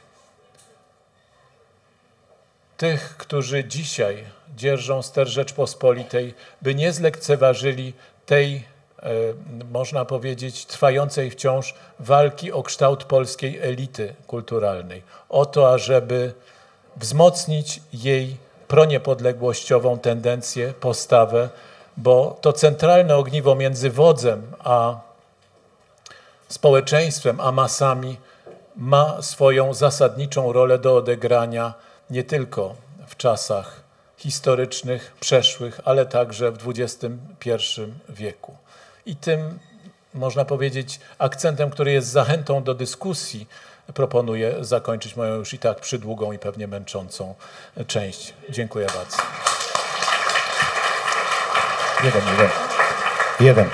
tych, którzy dzisiaj dzierżą ster Rzeczpospolitej, by nie zlekceważyli tej, e, można powiedzieć, trwającej wciąż walki o kształt polskiej elity kulturalnej. O to, ażeby wzmocnić jej proniepodległościową tendencję, postawę, bo to centralne ogniwo między wodzem a społeczeństwem, a masami ma swoją zasadniczą rolę do odegrania nie tylko w czasach historycznych, przeszłych, ale także w dwudziestym pierwszym wieku. I tym, można powiedzieć, akcentem, który jest zachętą do dyskusji, proponuję zakończyć moją już i tak przydługą i pewnie męczącą część. Dziękuję bardzo. Jeden, jeden. Jeden.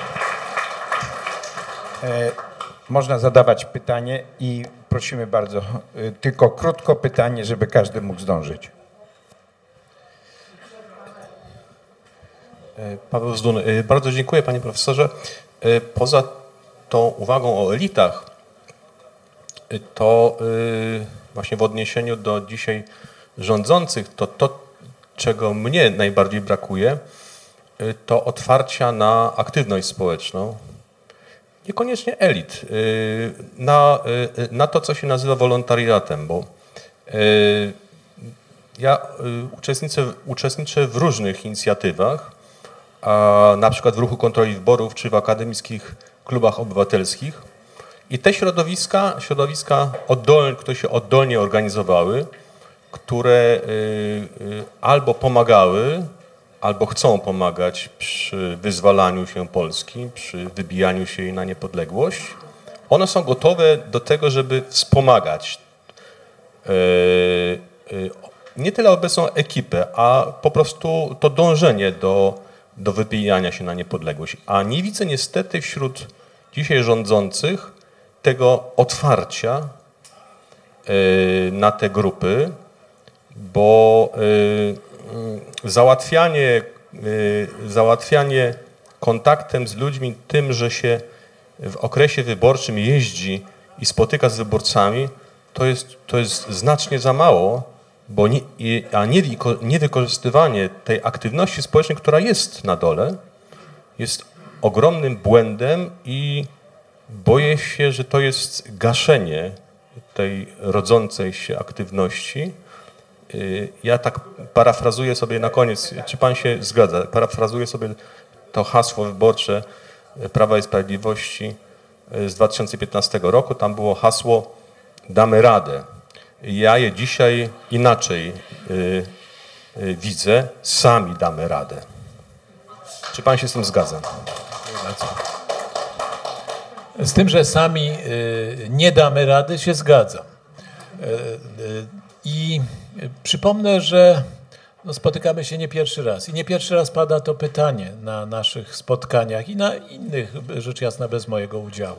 E, można zadawać pytanie i prosimy bardzo, e, tylko krótko pytanie, żeby każdy mógł zdążyć. Paweł Zdun. Bardzo dziękuję, panie profesorze. Poza tą uwagą o elitach, to właśnie w odniesieniu do dzisiaj rządzących, to to, czego mnie najbardziej brakuje, to otwarcia na aktywność społeczną. niekoniecznie elit, na, na to, co się nazywa wolontariatem, bo ja uczestniczę, uczestniczę w różnych inicjatywach, a na przykład w Ruchu Kontroli Wyborów czy w akademickich klubach obywatelskich. I te środowiska, środowiska oddolne, które się oddolnie organizowały, które albo pomagały, albo chcą pomagać przy wyzwalaniu się Polski, przy wybijaniu się jej na niepodległość, one są gotowe do tego, żeby wspomagać nie tyle obecną ekipę, a po prostu to dążenie do, do wybijania się na niepodległość. A nie widzę niestety wśród dzisiaj rządzących tego otwarcia na te grupy, bo załatwianie, załatwianie kontaktem z ludźmi tym, że się w okresie wyborczym jeździ i spotyka z wyborcami, to jest, to jest znacznie za mało, bo nie, a nie, niewykorzystywanie tej aktywności społecznej, która jest na dole, jest ogromnym błędem i boję się, że to jest gaszenie tej rodzącej się aktywności. Ja tak parafrazuję sobie na koniec, czy pan się zgadza, parafrazuję sobie to hasło wyborcze Prawa i Sprawiedliwości z dwa tysiące piętnastego roku. Tam było hasło "Damy radę". Ja je dzisiaj inaczej y, y, widzę. Sami damy radę. Czy pan się z tym zgadza? Z tym, że sami y, nie damy rady, się zgadzam. Y, y, I przypomnę, że no, spotykamy się nie pierwszy raz. I nie pierwszy raz pada to pytanie na naszych spotkaniach i na innych, rzecz jasna, bez mojego udziału.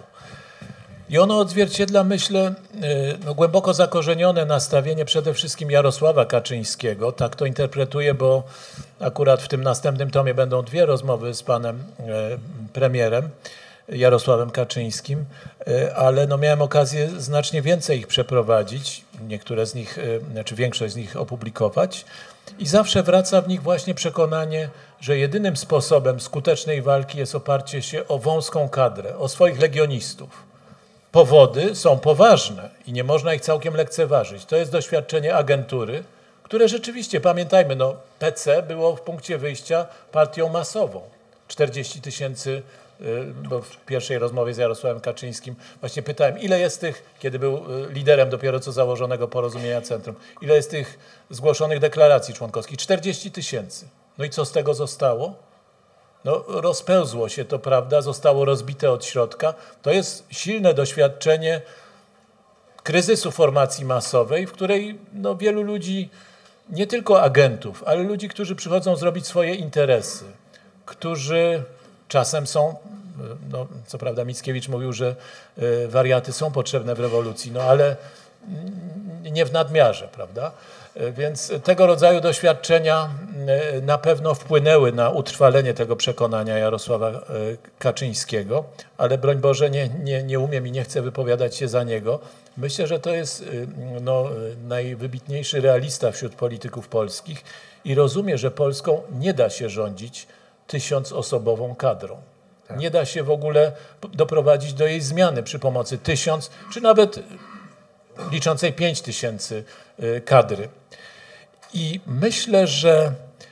I ono odzwierciedla, myślę, no, głęboko zakorzenione nastawienie przede wszystkim Jarosława Kaczyńskiego. Tak to interpretuję, bo akurat w tym następnym tomie będą dwie rozmowy z panem premierem Jarosławem Kaczyńskim, ale no, miałem okazję znacznie więcej ich przeprowadzić, niektóre z nich, znaczy większość z nich opublikować. I zawsze wraca w nich właśnie przekonanie, że jedynym sposobem skutecznej walki jest oparcie się o wąską kadrę, o swoich legionistów. Powody są poważne i nie można ich całkiem lekceważyć. To jest doświadczenie agentury, które rzeczywiście, pamiętajmy, no P C było w punkcie wyjścia partią masową. czterdzieści tysięcy, bo w pierwszej rozmowie z Jarosławem Kaczyńskim właśnie pytałem, ile jest tych, kiedy był liderem dopiero co założonego Porozumienia Centrum, ile jest tych zgłoszonych deklaracji członkowskich? czterdzieści tysięcy. No i co z tego zostało? No, rozpełzło się to, prawda, zostało rozbite od środka. To jest silne doświadczenie kryzysu formacji masowej, w której no, wielu ludzi, nie tylko agentów, ale ludzi, którzy przychodzą zrobić swoje interesy, którzy czasem są, no, co prawda Mickiewicz mówił, że y, wariaty są potrzebne w rewolucji, no ale nie w nadmiarze, prawda? Więc tego rodzaju doświadczenia na pewno wpłynęły na utrwalenie tego przekonania Jarosława Kaczyńskiego, ale broń Boże nie, nie, nie umiem i nie chcę wypowiadać się za niego. Myślę, że to jest no, najwybitniejszy realista wśród polityków polskich i rozumie, że Polską nie da się rządzić tysiącosobową kadrą. Tak. Nie da się w ogóle doprowadzić do jej zmiany przy pomocy tysiąc, czy nawet liczącej pięć tysięcy kadry. I myślę, że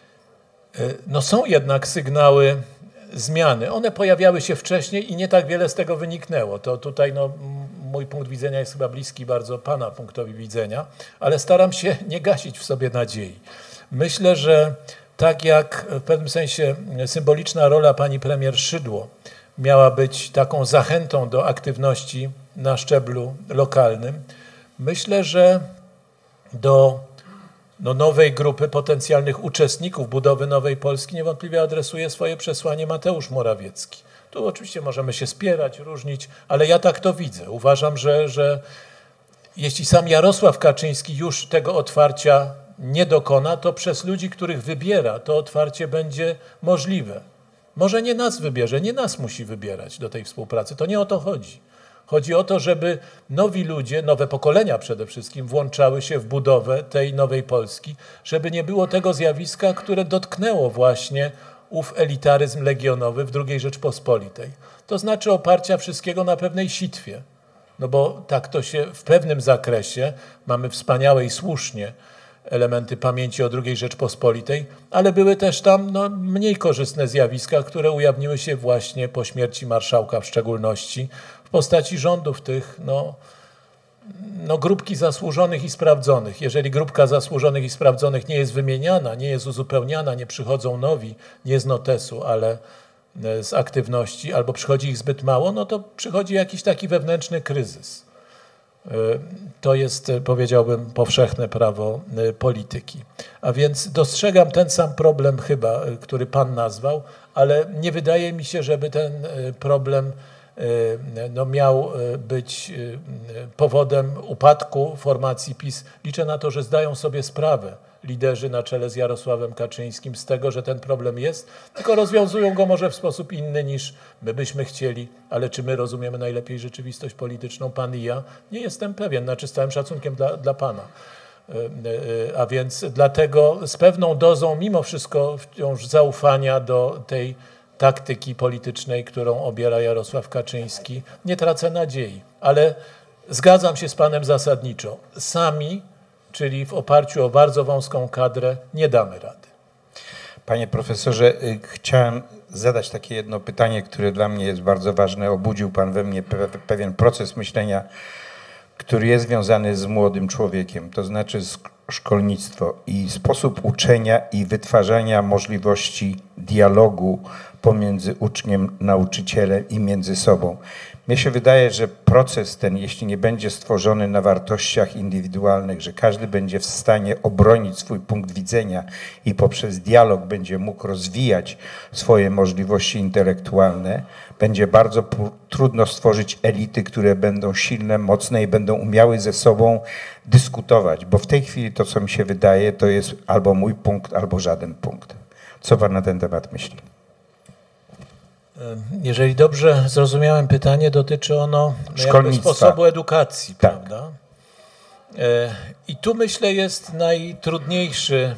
no są jednak sygnały zmiany. One pojawiały się wcześniej i nie tak wiele z tego wyniknęło. To tutaj no, mój punkt widzenia jest chyba bliski bardzo pana punktowi widzenia, ale staram się nie gasić w sobie nadziei. Myślę, że tak jak w pewnym sensie symboliczna rola pani premier Szydło miała być taką zachętą do aktywności na szczeblu lokalnym, myślę, że do no, nowej grupy potencjalnych uczestników budowy nowej Polski niewątpliwie adresuje swoje przesłanie Mateusz Morawiecki. Tu oczywiście możemy się spierać, różnić, ale ja tak to widzę. Uważam, że, że jeśli sam Jarosław Kaczyński już tego otwarcia nie dokona, to przez ludzi, których wybiera, to otwarcie będzie możliwe. Może nie nas wybierze, nie nas musi wybierać do tej współpracy. To nie o to chodzi. Chodzi o to, żeby nowi ludzie, nowe pokolenia przede wszystkim włączały się w budowę tej nowej Polski, żeby nie było tego zjawiska, które dotknęło właśnie ów elitaryzm legionowy w drugiej Rzeczpospolitej. To znaczy oparcia wszystkiego na pewnej sitwie. No bo tak to się w pewnym zakresie, mamy wspaniałe i słusznie elementy pamięci o drugiej Rzeczpospolitej, ale były też tam no, mniej korzystne zjawiska, które ujawniły się właśnie po śmierci marszałka w szczególności w postaci rządów tych no, no, grupki zasłużonych i sprawdzonych. Jeżeli grupka zasłużonych i sprawdzonych nie jest wymieniana, nie jest uzupełniana, nie przychodzą nowi, nie z notesu, ale z aktywności, albo przychodzi ich zbyt mało, no to przychodzi jakiś taki wewnętrzny kryzys. To jest, powiedziałbym, powszechne prawo polityki. A więc dostrzegam ten sam problem chyba, który pan nazwał, ale nie wydaje mi się, żeby ten problem no, miał być powodem upadku formacji PiS. Liczę na to, że zdają sobie sprawę liderzy na czele z Jarosławem Kaczyńskim z tego, że ten problem jest, tylko rozwiązują go może w sposób inny niż my byśmy chcieli, ale czy my rozumiemy najlepiej rzeczywistość polityczną, pan i ja? Nie jestem pewien, znaczy z całym szacunkiem dla, dla pana. A więc dlatego z pewną dozą mimo wszystko wciąż zaufania do tej taktyki politycznej, którą obiera Jarosław Kaczyński, nie tracę nadziei, ale zgadzam się z panem zasadniczo. Sami, czyli w oparciu o bardzo wąską kadrę, nie damy rady. Panie profesorze, chciałem zadać takie jedno pytanie, które dla mnie jest bardzo ważne. Obudził pan we mnie pewien proces myślenia, który jest związany z młodym człowiekiem, to znaczy szkolnictwo i sposób uczenia i wytwarzania możliwości dialogu pomiędzy uczniem, nauczycielem i między sobą. Mnie się wydaje, że proces ten, jeśli nie będzie stworzony na wartościach indywidualnych, że każdy będzie w stanie obronić swój punkt widzenia i poprzez dialog będzie mógł rozwijać swoje możliwości intelektualne, będzie bardzo trudno stworzyć elity, które będą silne, mocne i będą umiały ze sobą dyskutować, bo w tej chwili to, co mi się wydaje, to jest albo mój punkt, albo żaden punkt. Co pan na ten temat myśli? Jeżeli dobrze zrozumiałem pytanie, dotyczy ono jakby sposobu edukacji, tak, prawda? I tu myślę jest najtrudniejszy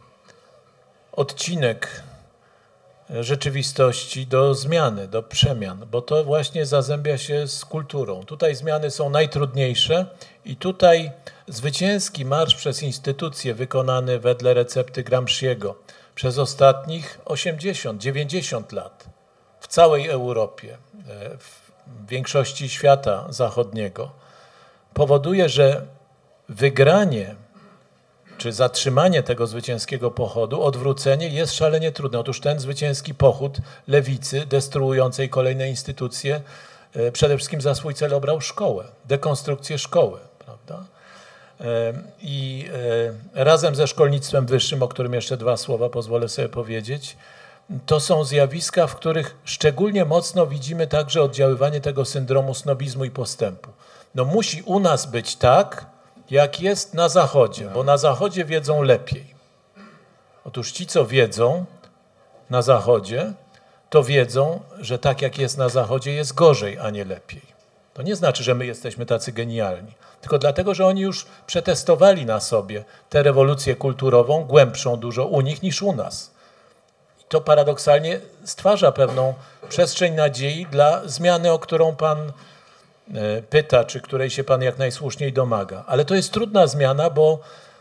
odcinek rzeczywistości do zmiany, do przemian, bo to właśnie zazębia się z kulturą. Tutaj zmiany są najtrudniejsze i tutaj zwycięski marsz przez instytucje wykonany wedle recepty Gramsciego przez ostatnich osiemdziesiąt dziewięćdziesiąt lat w całej Europie, w większości świata zachodniego, powoduje, że wygranie czy zatrzymanie tego zwycięskiego pochodu, odwrócenie jest szalenie trudne. Otóż ten zwycięski pochód lewicy, destruującej kolejne instytucje, przede wszystkim za swój cel obrał szkołę, dekonstrukcję szkoły, prawda? I razem ze szkolnictwem wyższym, o którym jeszcze dwa słowa pozwolę sobie powiedzieć, to są zjawiska, w których szczególnie mocno widzimy także oddziaływanie tego syndromu snobizmu i postępu. No musi u nas być tak, jak jest na Zachodzie, bo na Zachodzie wiedzą lepiej. Otóż ci, co wiedzą na Zachodzie, to wiedzą, że tak jak jest na Zachodzie, jest gorzej, a nie lepiej. To nie znaczy, że my jesteśmy tacy genialni, tylko dlatego, że oni już przetestowali na sobie tę rewolucję kulturową, głębszą dużo u nich niż u nas. I to paradoksalnie stwarza pewną przestrzeń nadziei dla zmiany, o którą pan pyta, czy której się pan jak najsłuszniej domaga. Ale to jest trudna zmiana, bo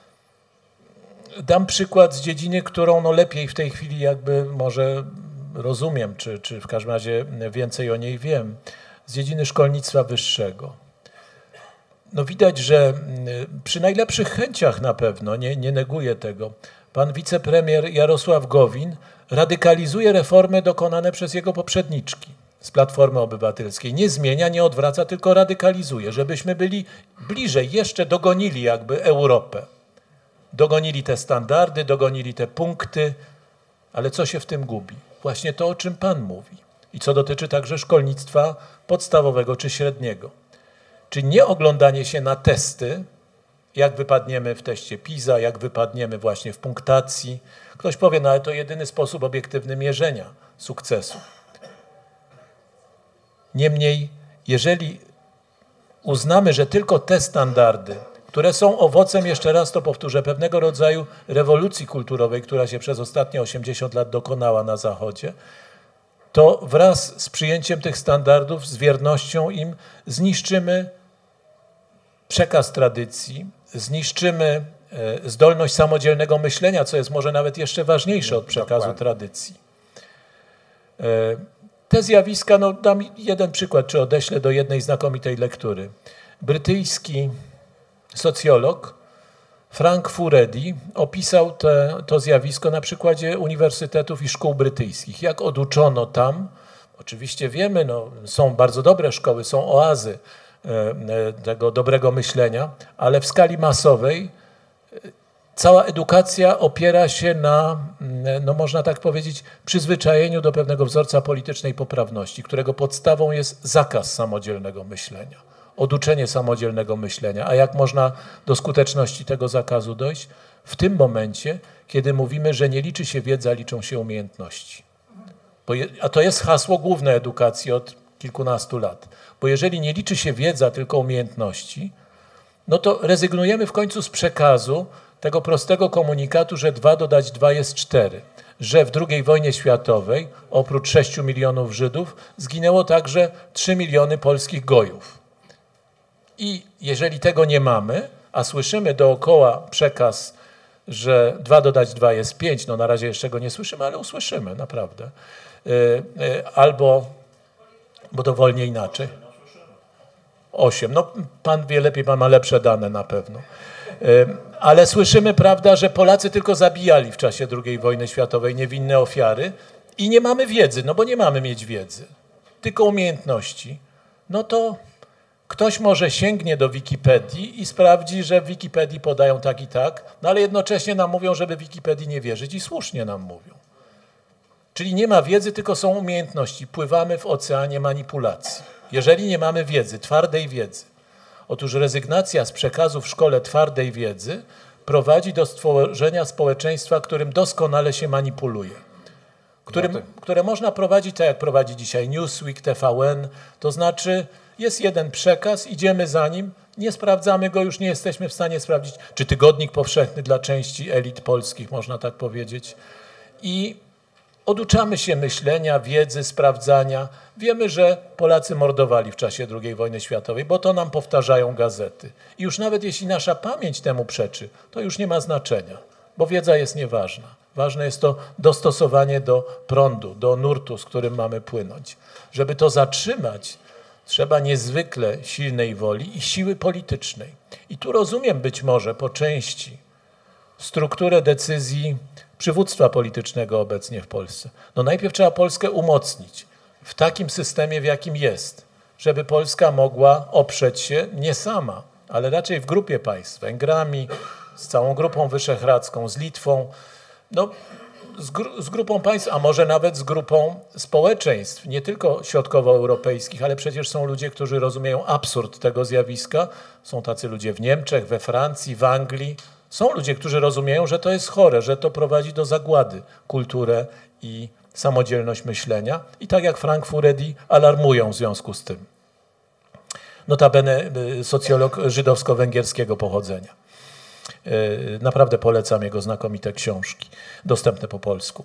dam przykład z dziedziny, którą no lepiej w tej chwili jakby może rozumiem, czy, czy w każdym razie więcej o niej wiem, z dziedziny szkolnictwa wyższego. No widać, że przy najlepszych chęciach na pewno, nie, nie neguję tego, pan wicepremier Jarosław Gowin radykalizuje reformy dokonane przez jego poprzedniczki z Platformy Obywatelskiej. Nie zmienia, nie odwraca, tylko radykalizuje, żebyśmy byli bliżej, jeszcze dogonili jakby Europę. Dogonili te standardy, dogonili te punkty, ale co się w tym gubi? Właśnie to, o czym pan mówi i co dotyczy także szkolnictwa podstawowego czy średniego. Czy nie oglądanie się na testy, jak wypadniemy w teście PISA, jak wypadniemy właśnie w punktacji. Ktoś powie, no ale to jedyny sposób obiektywny mierzenia sukcesu. Niemniej, jeżeli uznamy, że tylko te standardy które są owocem, jeszcze raz to powtórzę, pewnego rodzaju rewolucji kulturowej, która się przez ostatnie osiemdziesiąt lat dokonała na Zachodzie, to wraz z przyjęciem tych standardów, z wiernością im zniszczymy przekaz tradycji, zniszczymy zdolność samodzielnego myślenia, co jest może nawet jeszcze ważniejsze od przekazu Dokładnie. tradycji. Te zjawiska, no dam jeden przykład, czy odeślę do jednej znakomitej lektury. Brytyjski socjolog Frank Furedi opisał te, to zjawisko na przykładzie uniwersytetów i szkół brytyjskich. Jak oduczono tam, oczywiście wiemy, no, są bardzo dobre szkoły, są oazy e, tego dobrego myślenia, ale w skali masowej cała edukacja opiera się na, no można tak powiedzieć, przyzwyczajeniu do pewnego wzorca politycznej poprawności, którego podstawą jest zakaz samodzielnego myślenia, oduczenie samodzielnego myślenia. A jak można do skuteczności tego zakazu dojść? W tym momencie, kiedy mówimy, że nie liczy się wiedza, liczą się umiejętności. Bo je, a to jest hasło główne edukacji od kilkunastu lat. Bo jeżeli nie liczy się wiedza, tylko umiejętności, no to rezygnujemy w końcu z przekazu tego prostego komunikatu, że dwa dodać dwa jest cztery, że w drugiej wojnie światowej oprócz sześciu milionów Żydów zginęło także trzy miliony polskich gojów. I jeżeli tego nie mamy, a słyszymy dookoła przekaz, że dwa dodać dwa jest pięć, no na razie jeszcze go nie słyszymy, ale usłyszymy, naprawdę. Albo, bo to wolniej inaczej. osiem. No pan wie lepiej, pan ma lepsze dane na pewno. Ale słyszymy, prawda, że Polacy tylko zabijali w czasie drugiej wojny światowej niewinne ofiary i nie mamy wiedzy, no bo nie mamy mieć wiedzy, tylko umiejętności. No to ktoś może sięgnie do Wikipedii i sprawdzi, że w Wikipedii podają tak i tak, no ale jednocześnie nam mówią, żeby Wikipedii nie wierzyć i słusznie nam mówią. Czyli nie ma wiedzy, tylko są umiejętności. Pływamy w oceanie manipulacji. Jeżeli nie mamy wiedzy, twardej wiedzy, otóż rezygnacja z przekazu w szkole twardej wiedzy prowadzi do stworzenia społeczeństwa, którym doskonale się manipuluje. Którym, które można prowadzić tak, jak prowadzi dzisiaj Newsweek, T V N, to znaczy jest jeden przekaz, idziemy za nim, nie sprawdzamy go, już nie jesteśmy w stanie sprawdzić, czy tygodnik powszechny dla części elit polskich, można tak powiedzieć. I oduczamy się myślenia, wiedzy, sprawdzania. Wiemy, że Polacy mordowali w czasie drugiej wojny światowej, bo to nam powtarzają gazety. I już nawet jeśli nasza pamięć temu przeczy, to już nie ma znaczenia, bo wiedza jest nieważna. Ważne jest to dostosowanie do prądu, do nurtu, z którym mamy płynąć. Żeby to zatrzymać, trzeba niezwykle silnej woli i siły politycznej. I tu rozumiem być może po części strukturę decyzji przywództwa politycznego obecnie w Polsce. No najpierw trzeba Polskę umocnić w takim systemie, w jakim jest, żeby Polska mogła oprzeć się nie sama, ale raczej w grupie państw, Węgrami, z całą grupą wyszehradzką, z Litwą, no, z, gru z grupą państw, a może nawet z grupą społeczeństw, nie tylko środkowoeuropejskich, ale przecież są ludzie, którzy rozumieją absurd tego zjawiska. Są tacy ludzie w Niemczech, we Francji, w Anglii. Są ludzie, którzy rozumieją, że to jest chore, że to prowadzi do zagłady kulturę i samodzielność myślenia. I tak jak Frank Furedi alarmują w związku z tym. Notabene socjolog żydowsko-węgierskiego pochodzenia. Naprawdę polecam jego znakomite książki, dostępne po polsku.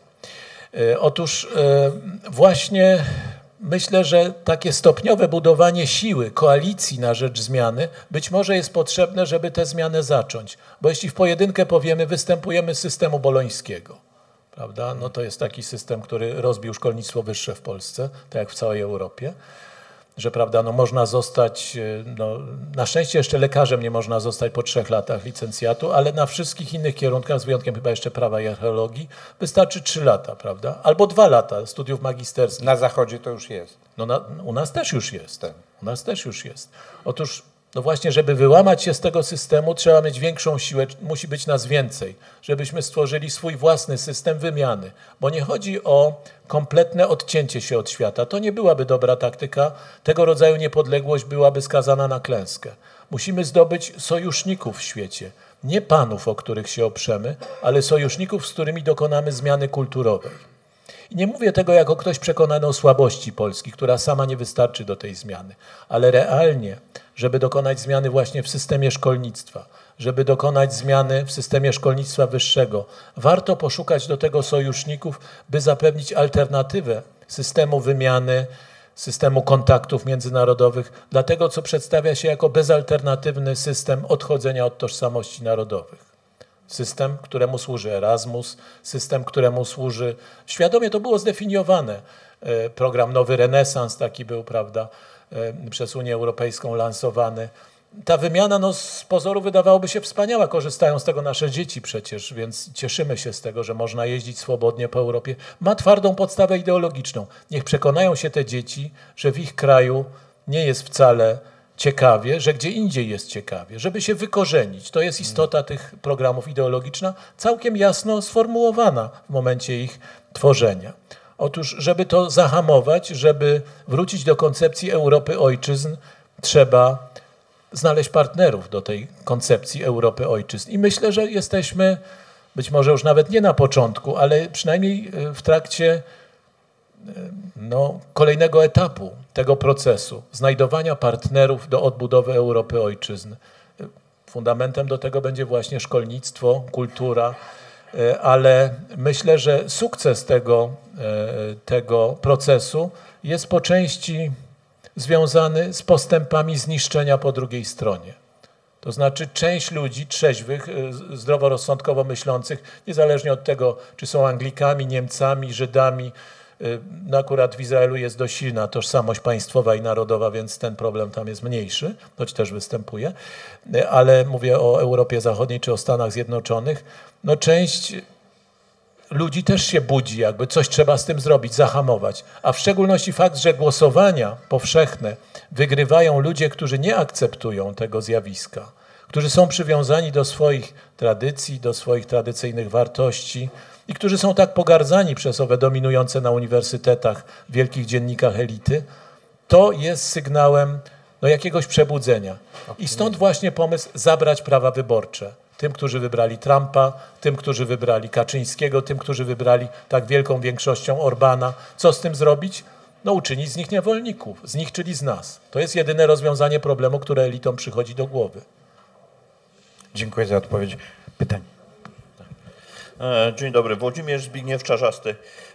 Otóż właśnie myślę, że takie stopniowe budowanie siły, koalicji na rzecz zmiany być może jest potrzebne, żeby tę zmianę zacząć. Bo jeśli w pojedynkę powiemy, występujemy z systemu bolońskiego, prawda? No to jest taki system, który rozbił szkolnictwo wyższe w Polsce, tak jak w całej Europie. Że prawda, no można zostać, no, na szczęście jeszcze lekarzem nie można zostać po trzech latach licencjatu, ale na wszystkich innych kierunkach, z wyjątkiem chyba jeszcze prawa i archeologii, wystarczy trzy lata, prawda? Albo dwa lata studiów magisterskich. Na Zachodzie to już jest. No na, u nas też już jest. Tak. U nas też już jest. Otóż no właśnie, żeby wyłamać się z tego systemu, trzeba mieć większą siłę, musi być nas więcej, żebyśmy stworzyli swój własny system wymiany. Bo nie chodzi o kompletne odcięcie się od świata. To nie byłaby dobra taktyka. Tego rodzaju niepodległość byłaby skazana na klęskę. Musimy zdobyć sojuszników w świecie. Nie panów, o których się oprzemy, ale sojuszników, z którymi dokonamy zmiany kulturowej. I nie mówię tego jako ktoś przekonany o słabości Polski, która sama nie wystarczy do tej zmiany, ale realnie, żeby dokonać zmiany właśnie w systemie szkolnictwa, żeby dokonać zmiany w systemie szkolnictwa wyższego, warto poszukać do tego sojuszników, by zapewnić alternatywę systemu wymiany, systemu kontaktów międzynarodowych, dla tego, co przedstawia się jako bezalternatywny system odchodzenia od tożsamości narodowych. System, któremu służy Erasmus, system, któremu służy, świadomie to było zdefiniowane, program Nowy Renesans taki był, prawda, przez Unię Europejską lansowany. Ta wymiana no, z pozoru wydawałoby się wspaniała, korzystają z tego nasze dzieci przecież, więc cieszymy się z tego, że można jeździć swobodnie po Europie. Ma twardą podstawę ideologiczną. Niech przekonają się te dzieci, że w ich kraju nie jest wcale ciekawie, że gdzie indziej jest ciekawie, żeby się wykorzenić. To jest istota tych programów ideologiczna, całkiem jasno sformułowana w momencie ich tworzenia. Otóż, żeby to zahamować, żeby wrócić do koncepcji Europy ojczyzn, trzeba znaleźć partnerów do tej koncepcji Europy ojczyzn. I myślę, że jesteśmy, być może już nawet nie na początku, ale przynajmniej w trakcie no, kolejnego etapu tego procesu, znajdowania partnerów do odbudowy Europy ojczyzn. Fundamentem do tego będzie właśnie szkolnictwo, kultura, ale myślę, że sukces tego, tego procesu jest po części związany z postępami zniszczenia po drugiej stronie. To znaczy część ludzi trzeźwych, zdroworozsądkowo myślących, niezależnie od tego, czy są Anglikami, Niemcami, Żydami, no akurat w Izraelu jest dość silna tożsamość państwowa i narodowa, więc ten problem tam jest mniejszy, choć też występuje, ale mówię o Europie Zachodniej czy o Stanach Zjednoczonych, no część ludzi też się budzi, jakby coś trzeba z tym zrobić, zahamować. A w szczególności fakt, że głosowania powszechne wygrywają ludzie, którzy nie akceptują tego zjawiska, którzy są przywiązani do swoich tradycji, do swoich tradycyjnych wartości i którzy są tak pogardzani przez owe dominujące na uniwersytetach, wielkich dziennikach elity, to jest sygnałem no, jakiegoś przebudzenia. I stąd właśnie pomysł zabrać prawa wyborcze. Tym, którzy wybrali Trumpa, tym, którzy wybrali Kaczyńskiego, tym, którzy wybrali tak wielką większością Orbana. Co z tym zrobić? No uczynić z nich niewolników, z nich, czyli z nas. To jest jedyne rozwiązanie problemu, które elitom przychodzi do głowy. Dziękuję za odpowiedź. Pytanie. Dzień dobry, Włodzimierz Zbigniew Czarzasty.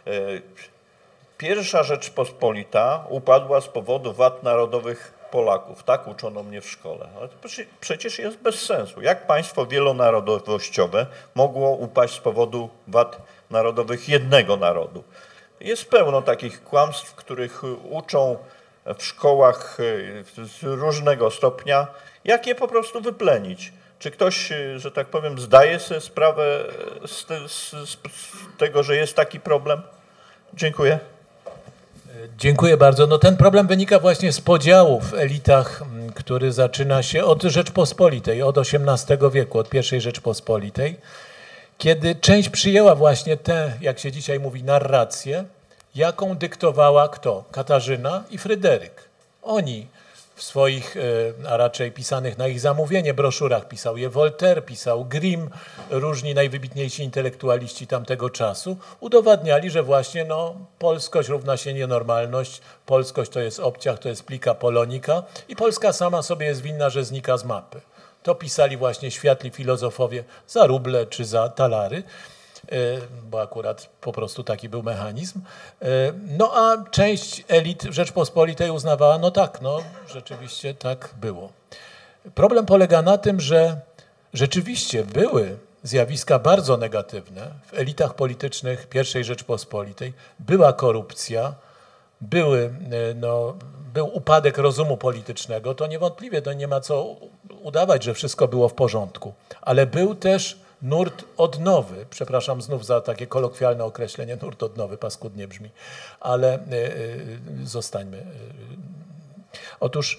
Pierwsza Rzeczpospolita upadła z powodu wad narodowych Polaków. Tak uczono mnie w szkole. Ale to przecież jest bez sensu. Jak państwo wielonarodowościowe mogło upaść z powodu wad narodowych jednego narodu? Jest pełno takich kłamstw, których uczą w szkołach z różnego stopnia, jak je po prostu wyplenić. Czy ktoś, że tak powiem, zdaje sobie sprawę z, te, z, z tego, że jest taki problem? Dziękuję. Dziękuję bardzo. No ten problem wynika właśnie z podziału w elitach, który zaczyna się od Rzeczpospolitej, od osiemnastego wieku, od pierwszej Rzeczpospolitej, kiedy część przyjęła właśnie tę, jak się dzisiaj mówi, narrację, jaką dyktowała kto? Katarzyna i Fryderyk. Oni w swoich, a raczej pisanych na ich zamówienie broszurach, pisał je Voltaire, pisał Grimm, różni najwybitniejsi intelektualiści tamtego czasu, udowadniali, że właśnie no, polskość równa się nienormalność, polskość to jest obciach, to jest plika polonika i Polska sama sobie jest winna, że znika z mapy. To pisali właśnie światli filozofowie za ruble czy za talary, bo akurat po prostu taki był mechanizm. No a część elit Rzeczpospolitej uznawała, no tak, no rzeczywiście tak było. Problem polega na tym, że rzeczywiście były zjawiska bardzo negatywne w elitach politycznych pierwszej Rzeczpospolitej. Była korupcja, były, no, był upadek rozumu politycznego, to niewątpliwie to nie ma co udawać, że wszystko było w porządku, ale był też nurt odnowy, przepraszam znów za takie kolokwialne określenie, nurt odnowy, paskudnie brzmi, ale y, y, zostańmy. Y. Otóż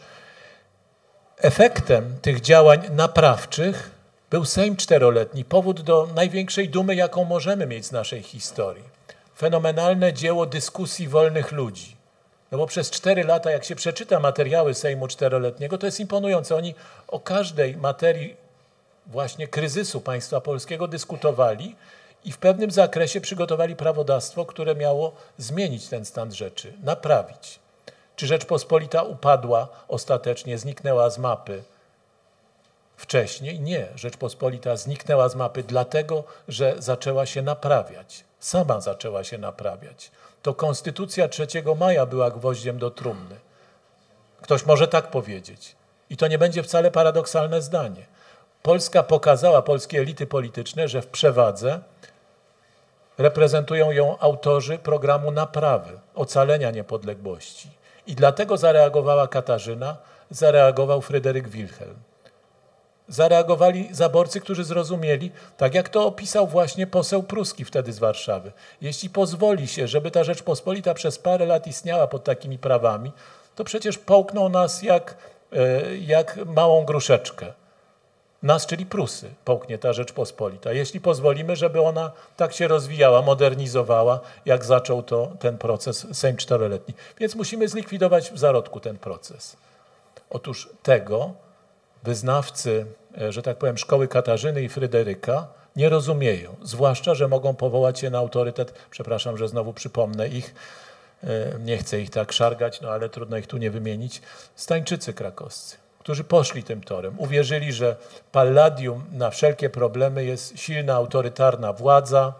efektem tych działań naprawczych był Sejm Czteroletni, powód do największej dumy, jaką możemy mieć z naszej historii. Fenomenalne dzieło dyskusji wolnych ludzi. No bo przez cztery lata, jak się przeczyta materiały Sejmu Czteroletniego, to jest imponujące. Oni o każdej materii właśnie kryzysu państwa polskiego dyskutowali i w pewnym zakresie przygotowali prawodawstwo, które miało zmienić ten stan rzeczy, naprawić. Czy Rzeczpospolita upadła ostatecznie, zniknęła z mapy wcześniej? Nie. Rzeczpospolita zniknęła z mapy dlatego, że zaczęła się naprawiać. Sama zaczęła się naprawiać. To Konstytucja trzeciego maja była gwoździem do trumny. Ktoś może tak powiedzieć. I to nie będzie wcale paradoksalne zdanie. Polska pokazała, polskie elity polityczne, że w przewadze reprezentują ją autorzy programu naprawy, ocalenia niepodległości. I dlatego zareagowała Katarzyna, zareagował Fryderyk Wilhelm. Zareagowali zaborcy, którzy zrozumieli, tak jak to opisał właśnie poseł pruski wtedy z Warszawy. Jeśli pozwoli się, żeby ta Rzeczpospolita przez parę lat istniała pod takimi prawami, to przecież połkną nas jak, jak małą gruszeczkę. Nas, czyli Prusy, połknie ta Rzeczpospolita. Jeśli pozwolimy, żeby ona tak się rozwijała, modernizowała, jak zaczął to ten proces Sejm czteroletni. Więc musimy zlikwidować w zarodku ten proces. Otóż tego wyznawcy, że tak powiem, szkoły Katarzyny i Fryderyka nie rozumieją. Zwłaszcza, że mogą powołać się na autorytet, przepraszam, że znowu przypomnę ich, nie chcę ich tak szargać, no ale trudno ich tu nie wymienić, Stańczycy krakowscy, którzy poszli tym torem. Uwierzyli, że palladium na wszelkie problemy jest silna, autorytarna władza,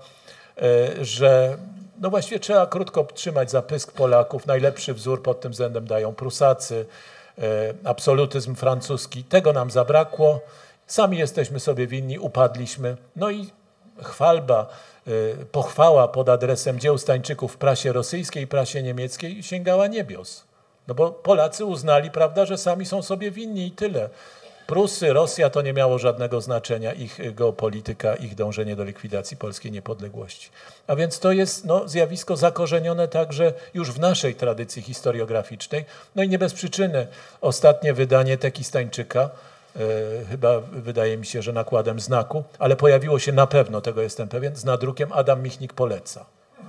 że no właściwie trzeba krótko trzymać za pysk Polaków. Najlepszy wzór pod tym względem dają Prusacy, absolutyzm francuski. Tego nam zabrakło. Sami jesteśmy sobie winni, upadliśmy. No i chwalba, pochwała pod adresem dzieł Stańczyków w prasie rosyjskiej i prasie niemieckiej sięgała niebios. No bo Polacy uznali, prawda, że sami są sobie winni i tyle. Prusy, Rosja to nie miało żadnego znaczenia, ich geopolityka, ich dążenie do likwidacji polskiej niepodległości. A więc to jest no, zjawisko zakorzenione także już w naszej tradycji historiograficznej. No i nie bez przyczyny ostatnie wydanie Teki Stańczyka, yy, chyba wydaje mi się, że nakładem znaku, ale pojawiło się na pewno, tego jestem pewien, z nadrukiem Adam Michnik poleca.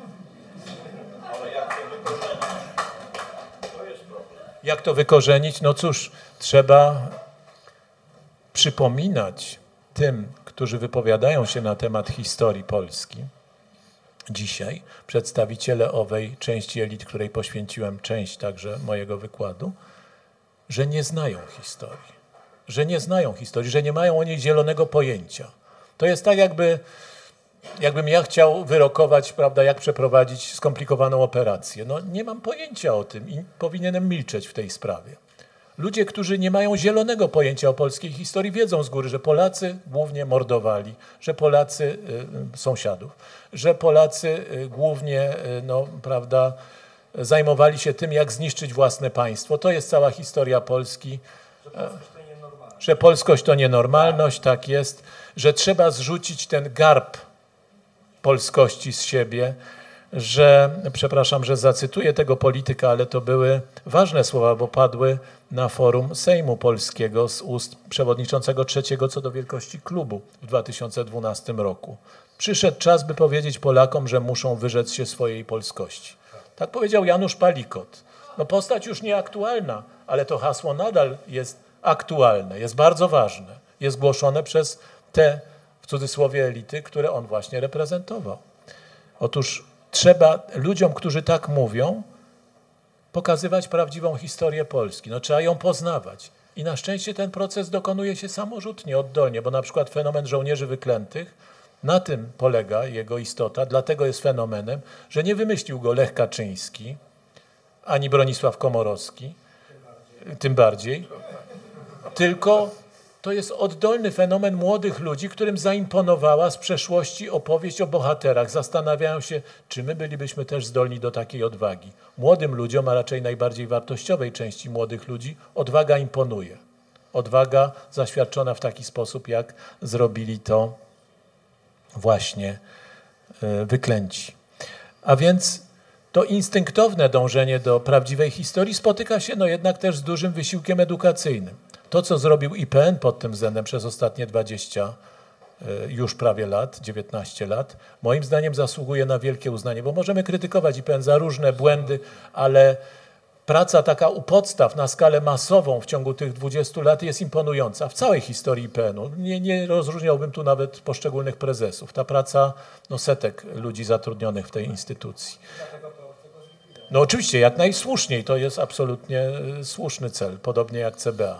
Jak to wykorzenić? No cóż, trzeba przypominać tym, którzy wypowiadają się na temat historii Polski dzisiaj, przedstawiciele owej części elit, której poświęciłem część także mojego wykładu, że nie znają historii, że nie znają historii, że nie mają o niej zielonego pojęcia. To jest tak, jakby, jakbym ja chciał wyrokować, prawda, jak przeprowadzić skomplikowaną operację. No nie mam pojęcia o tym i powinienem milczeć w tej sprawie. Ludzie, którzy nie mają zielonego pojęcia o polskiej historii, wiedzą z góry, że Polacy głównie mordowali, że Polacy y, sąsiadów, że Polacy y, głównie y, no, prawda, zajmowali się tym, jak zniszczyć własne państwo. To jest cała historia Polski. Że polskość to nienormalność, tak jest, że trzeba zrzucić ten garb polskości z siebie, że, przepraszam, że zacytuję tego polityka, ale to były ważne słowa, bo padły na forum Sejmu Polskiego z ust przewodniczącego trzeciego co do wielkości klubu w dwa tysiące dwunastym roku. Przyszedł czas, by powiedzieć Polakom, że muszą wyrzec się swojej polskości. Tak powiedział Janusz Palikot. No postać już nieaktualna, ale to hasło nadal jest aktualne, jest bardzo ważne. Jest głoszone przez te, w cudzysłowie, elity, które on właśnie reprezentował. Otóż trzeba ludziom, którzy tak mówią, pokazywać prawdziwą historię Polski. No, trzeba ją poznawać. I na szczęście ten proces dokonuje się samorzutnie, oddolnie, bo na przykład fenomen żołnierzy wyklętych, na tym polega jego istota, dlatego jest fenomenem, że nie wymyślił go Lech Kaczyński, ani Bronisław Komorowski, tym bardziej, tylko to jest oddolny fenomen młodych ludzi, którym zaimponowała z przeszłości opowieść o bohaterach. Zastanawiają się, czy my bylibyśmy też zdolni do takiej odwagi. Młodym ludziom, a raczej najbardziej wartościowej części młodych ludzi, odwaga imponuje. Odwaga zaświadczona w taki sposób, jak zrobili to właśnie wyklęci. A więc to instynktowne dążenie do prawdziwej historii spotyka się no jednak też z dużym wysiłkiem edukacyjnym. To, co zrobił I P N pod tym względem przez ostatnie dwadzieścia już prawie lat, dziewiętnaście lat, moim zdaniem zasługuje na wielkie uznanie, bo możemy krytykować I P N za różne błędy, ale praca taka u podstaw na skalę masową w ciągu tych dwudziestu lat jest imponująca w całej historii I P N u. Nie, nie rozróżniałbym tu nawet poszczególnych prezesów. Ta praca, no setek ludzi zatrudnionych w tej instytucji. No oczywiście, jak najsłuszniej, to jest absolutnie słuszny cel, podobnie jak C B A.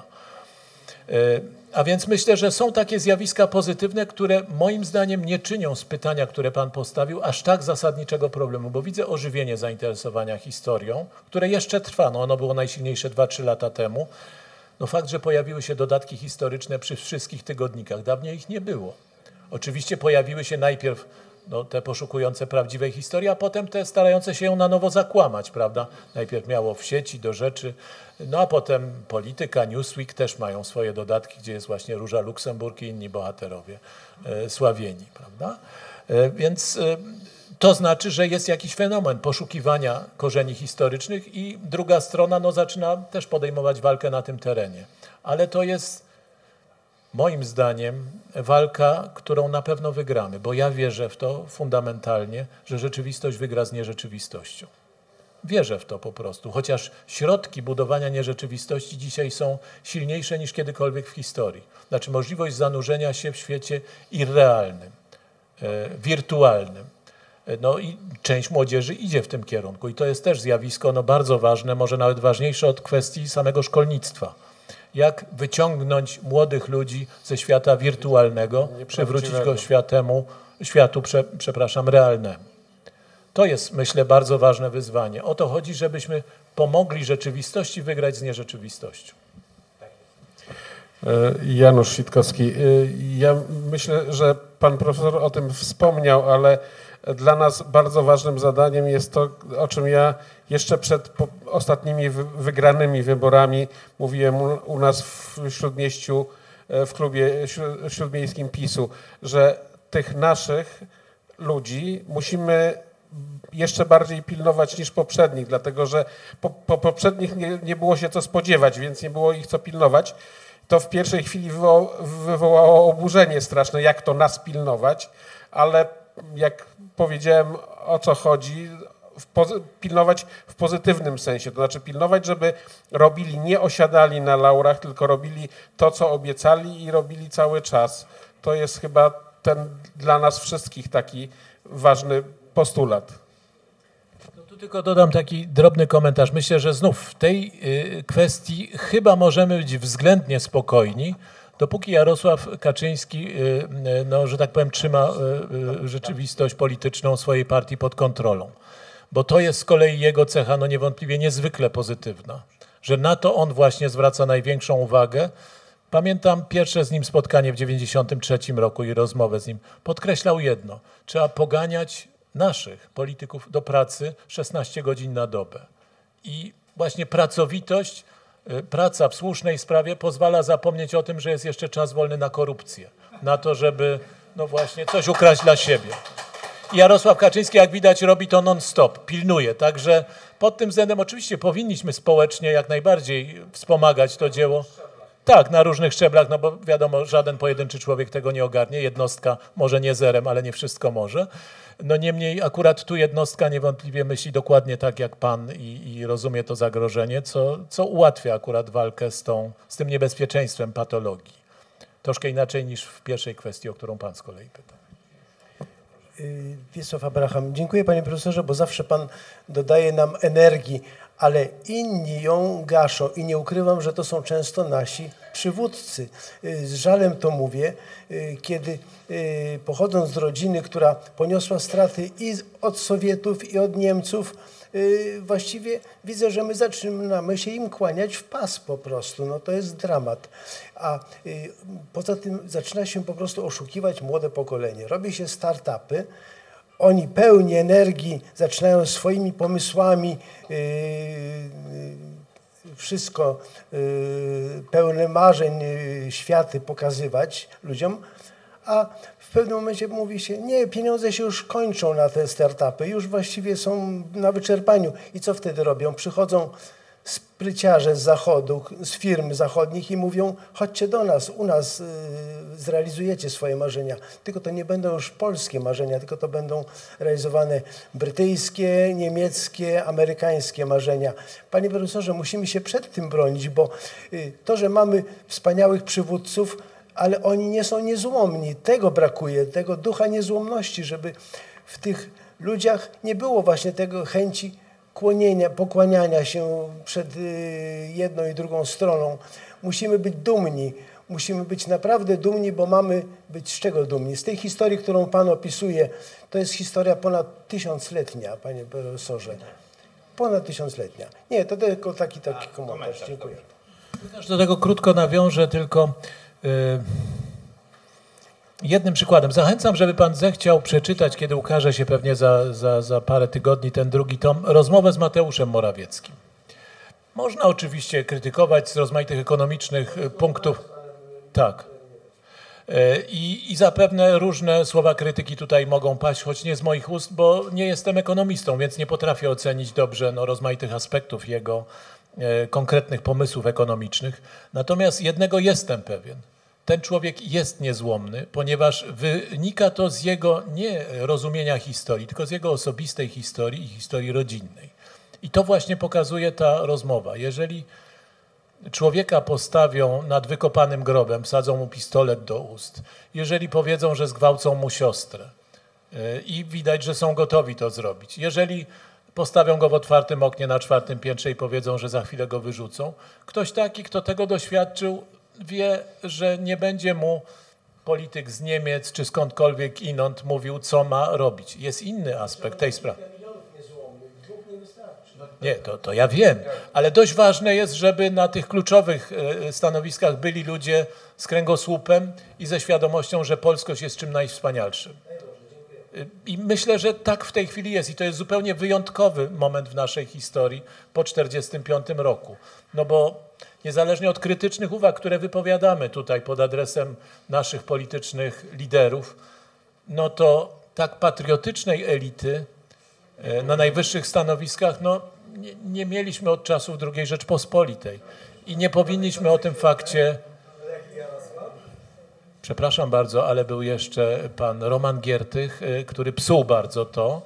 A więc myślę, że są takie zjawiska pozytywne, które moim zdaniem nie czynią z pytania, które pan postawił, aż tak zasadniczego problemu, bo widzę ożywienie zainteresowania historią, które jeszcze trwa. No ono było najsilniejsze dwa trzy lata temu. No fakt, że pojawiły się dodatki historyczne przy wszystkich tygodnikach, dawniej ich nie było. Oczywiście pojawiły się najpierw no, te poszukujące prawdziwej historii, a potem te starające się ją na nowo zakłamać, prawda? Najpierw miało w sieci do rzeczy, no a potem Polityka, Newsweek też mają swoje dodatki, gdzie jest właśnie Róża Luksemburg i inni bohaterowie e, sławieni, prawda? E, więc e, to znaczy, że jest jakiś fenomen poszukiwania korzeni historycznych i druga strona no, zaczyna też podejmować walkę na tym terenie. Ale to jest moim zdaniem walka, którą na pewno wygramy, bo ja wierzę w to fundamentalnie, że rzeczywistość wygra z nierzeczywistością. Wierzę w to po prostu, chociaż środki budowania nierzeczywistości dzisiaj są silniejsze niż kiedykolwiek w historii. Znaczy możliwość zanurzenia się w świecie irrealnym, e, wirtualnym. No i część młodzieży idzie w tym kierunku i to jest też zjawisko no, bardzo ważne, może nawet ważniejsze od kwestii samego szkolnictwa. Jak wyciągnąć młodych ludzi ze świata wirtualnego, przywrócić go światemu, światu, prze, przepraszam, realnemu. To jest, myślę, bardzo ważne wyzwanie. O to chodzi, żebyśmy pomogli rzeczywistości wygrać z nierzeczywistością. Janusz Sitkowski. Ja myślę, że pan profesor o tym wspomniał, ale dla nas bardzo ważnym zadaniem jest to, o czym ja jeszcze przed ostatnimi wygranymi wyborami mówiłem u nas w Śródmieściu, w klubie śródmiejskim PiSu, że tych naszych ludzi musimy jeszcze bardziej pilnować niż poprzednich, dlatego że po, po poprzednich nie, nie było się co spodziewać, więc nie było ich co pilnować. To w pierwszej chwili wywołało, wywołało oburzenie straszne, jak to nas pilnować, ale jak powiedziałem, o co chodzi, w pilnować w pozytywnym sensie, to znaczy pilnować, żeby robili, nie osiadali na laurach, tylko robili to, co obiecali i robili cały czas. To jest chyba ten dla nas wszystkich taki ważny postulat. No tu tylko dodam taki drobny komentarz. Myślę, że znów w tej kwestii chyba możemy być względnie spokojni, dopóki Jarosław Kaczyński, no, że tak powiem, trzyma rzeczywistość polityczną swojej partii pod kontrolą. Bo to jest z kolei jego cecha, no niewątpliwie niezwykle pozytywna, że na to on właśnie zwraca największą uwagę. Pamiętam pierwsze z nim spotkanie w dziewięćdziesiątym trzecim roku i rozmowę z nim. Podkreślał jedno, trzeba poganiać naszych polityków do pracy szesnaście godzin na dobę. I właśnie pracowitość, praca w słusznej sprawie pozwala zapomnieć o tym, że jest jeszcze czas wolny na korupcję, na to, żeby no właśnie coś ukraść dla siebie. I Jarosław Kaczyński, jak widać, robi to non-stop, pilnuje. Także pod tym względem oczywiście powinniśmy społecznie jak najbardziej wspomagać to dzieło. Tak, na różnych szczeblach, no bo wiadomo, żaden pojedynczy człowiek tego nie ogarnie. Jednostka może nie zerem, ale nie wszystko może. No niemniej akurat tu jednostka niewątpliwie myśli dokładnie tak jak pan i, i rozumie to zagrożenie, co, co ułatwia akurat walkę z, tą, z tym niebezpieczeństwem patologii. Troszkę inaczej niż w pierwszej kwestii, o którą pan z kolei pytał. Wiesław Abraham. Dziękuję panie profesorze, bo zawsze pan dodaje nam energii, ale inni ją gaszą i nie ukrywam, że to są często nasi przywódcy. Z żalem to mówię, kiedy pochodząc z rodziny, która poniosła straty i od Sowietów, i od Niemców, właściwie widzę, że my zaczynamy się im kłaniać w pas po prostu. No to jest dramat. A poza tym zaczyna się po prostu oszukiwać młode pokolenie. Robi się startupy, oni pełni energii zaczynają swoimi pomysłami wszystko pełne marzeń, światy pokazywać ludziom, a w pewnym momencie mówi się, nie, pieniądze się już kończą na te startupy, już właściwie są na wyczerpaniu. I co wtedy robią? Przychodzą spryciarze z zachodu, z firm zachodnich i mówią, chodźcie do nas, u nas y, zrealizujecie swoje marzenia. Tylko to nie będą już polskie marzenia, tylko to będą realizowane brytyjskie, niemieckie, amerykańskie marzenia. Panie profesorze, musimy się przed tym bronić, bo y, to, że mamy wspaniałych przywódców, ale oni nie są niezłomni. Tego brakuje, tego ducha niezłomności, żeby w tych ludziach nie było właśnie tego chęci kłonienia, pokłaniania się przed jedną i drugą stroną. Musimy być dumni. Musimy być naprawdę dumni, bo mamy być z czego dumni? Z tej historii, którą Pan opisuje, to jest historia ponad tysiącletnia, Panie profesorze. Ponad tysiącletnia. Nie, to tylko taki, taki komentarz. Dziękuję. Do tego krótko nawiążę tylko yy, jednym przykładem. Zachęcam, żeby Pan zechciał przeczytać, kiedy ukaże się pewnie za, za, za parę tygodni ten drugi tom, rozmowę z Mateuszem Morawieckim. Można oczywiście krytykować z rozmaitych ekonomicznych punktów. Tak. I, I zapewne różne słowa krytyki tutaj mogą paść, choć nie z moich ust, bo nie jestem ekonomistą, więc nie potrafię ocenić dobrze no, rozmaitych aspektów jego e, konkretnych pomysłów ekonomicznych. Natomiast jednego jestem pewien. Ten człowiek jest niezłomny, ponieważ wynika to z jego nie rozumienia historii, tylko z jego osobistej historii i historii rodzinnej. I to właśnie pokazuje ta rozmowa. Jeżeli człowieka postawią nad wykopanym grobem, wsadzą mu pistolet do ust, jeżeli powiedzą, że zgwałcą mu siostrę i widać, że są gotowi to zrobić, jeżeli postawią go w otwartym oknie na czwartym piętrze i powiedzą, że za chwilę go wyrzucą, ktoś taki, kto tego doświadczył, wie, że nie będzie mu polityk z Niemiec czy skądkolwiek inąd mówił, co ma robić. Jest inny aspekt tej sprawy. Nie, to, to ja wiem, ale dość ważne jest, żeby na tych kluczowych stanowiskach byli ludzie z kręgosłupem i ze świadomością, że polskość jest czym najwspanialszym. I myślę, że tak w tej chwili jest i to jest zupełnie wyjątkowy moment w naszej historii po czterdziestym piątym roku. No bo niezależnie od krytycznych uwag, które wypowiadamy tutaj pod adresem naszych politycznych liderów, no to tak patriotycznej elity na najwyższych stanowiskach, no nie, nie mieliśmy od czasów drugiej Rzeczpospolitej i nie powinniśmy o tym fakcie... Przepraszam bardzo, ale był jeszcze pan Roman Giertych, który psuł bardzo to.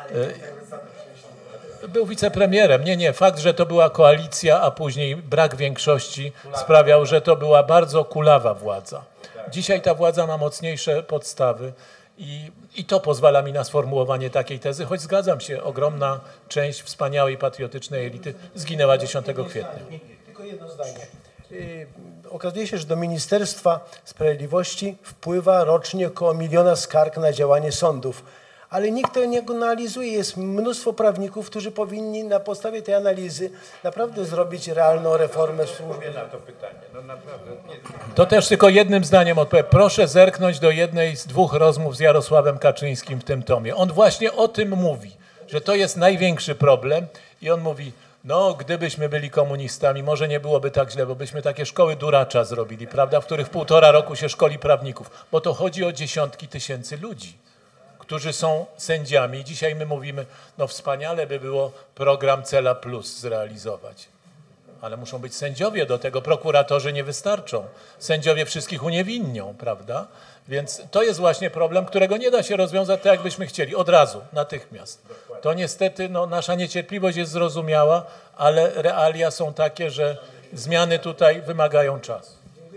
Był wicepremierem. Nie, nie, fakt, że to była koalicja, a później brak większości sprawiał, że to była bardzo kulawa władza. Dzisiaj ta władza ma mocniejsze podstawy i, i to pozwala mi na sformułowanie takiej tezy, choć zgadzam się, ogromna część wspaniałej, patriotycznej elity zginęła dziesiątego kwietnia. Tylko jedno zdanie. Okazuje się, że do Ministerstwa Sprawiedliwości wpływa rocznie około miliona skarg na działanie sądów, ale nikt tego nie analizuje. Jest mnóstwo prawników, którzy powinni na podstawie tej analizy naprawdę zrobić realną reformę służby. Na to pytanie. No naprawdę. To też tylko jednym zdaniem odpowiem. Proszę zerknąć do jednej z dwóch rozmów z Jarosławem Kaczyńskim w tym tomie. On właśnie o tym mówi, że to jest największy problem i on mówi, no, gdybyśmy byli komunistami, może nie byłoby tak źle, bo byśmy takie szkoły duracza zrobili, prawda, w których półtora roku się szkoli prawników, bo to chodzi o dziesiątki tysięcy ludzi, którzy są sędziami. Dzisiaj my mówimy, no wspaniale by było program Cela Plus zrealizować, ale muszą być sędziowie do tego, prokuratorzy nie wystarczą, sędziowie wszystkich uniewinnią, prawda, więc to jest właśnie problem, którego nie da się rozwiązać tak, jakbyśmy chcieli, od razu, natychmiast. To niestety no, nasza niecierpliwość jest zrozumiała, ale realia są takie, że zmiany tutaj wymagają czasu.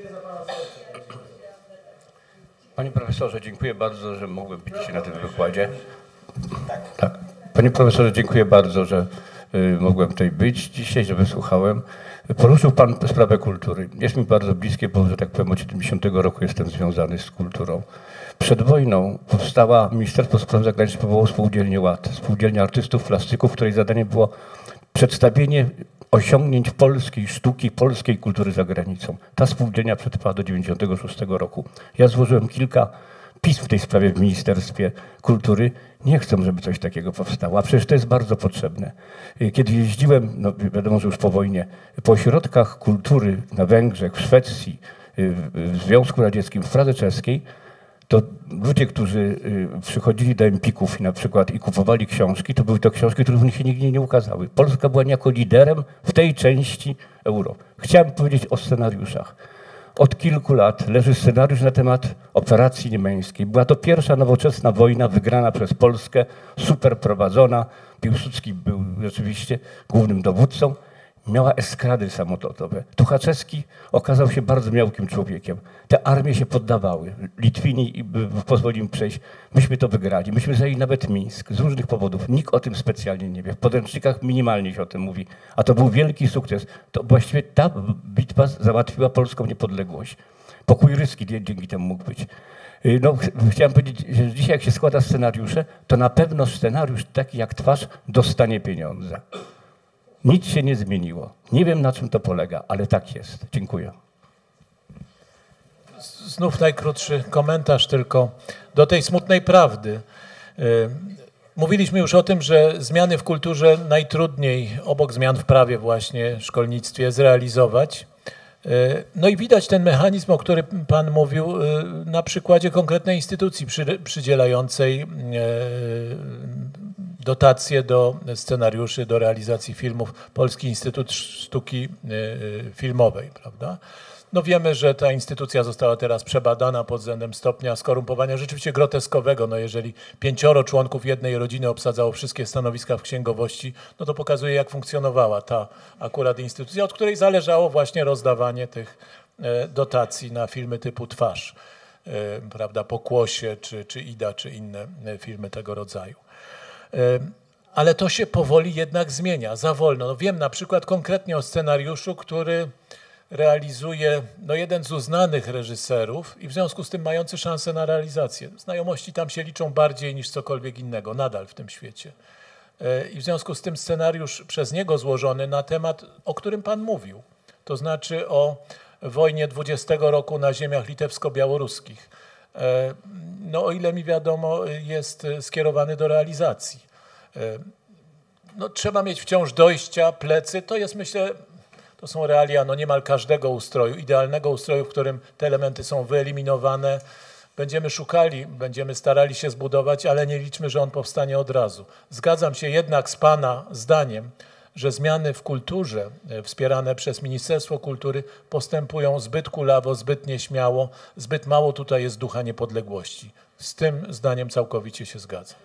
Panie profesorze, dziękuję bardzo, że mogłem być dzisiaj na tym wykładzie. Tak. tak. Panie profesorze, dziękuję bardzo, że y, mogłem tutaj być dzisiaj, że wysłuchałem. Poruszył Pan sprawę kultury. Jest mi bardzo bliskie, bo, że tak powiem, od siedemdziesiątego roku jestem związany z kulturą. Przed wojną powstała Ministerstwo Spraw Zagranicznych, powołało spółdzielnię Ład, spółdzielnia artystów plastyków, której zadaniem było przedstawienie osiągnięć polskiej sztuki, polskiej kultury za granicą. Ta spółdzielnia przetrwała do dziewięćdziesiątego szóstego roku. Ja złożyłem kilka pism w tej sprawie w Ministerstwie Kultury. Nie chcę, żeby coś takiego powstało, a przecież to jest bardzo potrzebne. Kiedy jeździłem, no wiadomo, że już po wojnie, po ośrodkach kultury na Węgrzech, w Szwecji, w Związku Radzieckim, w Pradze Czeskiej, to ludzie, którzy y, przychodzili do Empików i na przykład i kupowali książki, to były to książki, które w nich się nigdzie nie ukazały. Polska była niejako liderem w tej części Europy. Chciałem powiedzieć o scenariuszach. Od kilku lat leży scenariusz na temat operacji niemeńskiej. Była to pierwsza nowoczesna wojna wygrana przez Polskę, super prowadzona. Piłsudski był rzeczywiście głównym dowódcą. Miała eskrady samolotowe. Tuchaczewski okazał się bardzo miałkim człowiekiem. Te armie się poddawały. Litwini pozwolili im przejść. Myśmy to wygrali. Myśmy zajęli nawet Mińsk z różnych powodów. Nikt o tym specjalnie nie wie. W podręcznikach minimalnie się o tym mówi. A to był wielki sukces. To właściwie ta bitwa załatwiła polską niepodległość. Pokój ryski dzięki temu mógł być. No, chciałem powiedzieć, że dzisiaj jak się składa scenariusze, to na pewno scenariusz taki jak Twarz dostanie pieniądze. Nic się nie zmieniło. Nie wiem, na czym to polega, ale tak jest. Dziękuję. Znów najkrótszy komentarz tylko do tej smutnej prawdy. Mówiliśmy już o tym, że zmiany w kulturze najtrudniej, obok zmian w prawie właśnie, szkolnictwie, zrealizować. No i widać ten mechanizm, o którym Pan mówił, na przykładzie konkretnej instytucji przydzielającej dotacje do scenariuszy, do realizacji filmów, Polski Instytut Sztuki Filmowej, prawda? No wiemy, że ta instytucja została teraz przebadana pod względem stopnia skorumpowania rzeczywiście groteskowego. No jeżeli pięcioro członków jednej rodziny obsadzało wszystkie stanowiska w księgowości, no to pokazuje, jak funkcjonowała ta akurat instytucja, od której zależało właśnie rozdawanie tych dotacji na filmy typu Twarz, prawda, Pokłosie, czy, czy Ida, czy inne filmy tego rodzaju. Ale to się powoli jednak zmienia, za wolno. No wiem na przykład konkretnie o scenariuszu, który realizuje no, jeden z uznanych reżyserów i w związku z tym mający szansę na realizację. Znajomości tam się liczą bardziej niż cokolwiek innego, nadal w tym świecie. I w związku z tym scenariusz przez niego złożony na temat, o którym Pan mówił, to znaczy o wojnie dwudziestego roku na ziemiach litewsko-białoruskich. No o ile mi wiadomo, jest skierowany do realizacji. No, trzeba mieć wciąż dojścia, plecy, to jest myślę, to są realia no, niemal każdego ustroju, idealnego ustroju, w którym te elementy są wyeliminowane. Będziemy szukali, będziemy starali się zbudować, ale nie liczmy, że on powstanie od razu. Zgadzam się jednak z Pana zdaniem, że zmiany w kulturze wspierane przez Ministerstwo Kultury postępują zbyt kulawo, zbyt nieśmiało, zbyt mało tutaj jest ducha niepodległości. Z tym zdaniem całkowicie się zgadzam.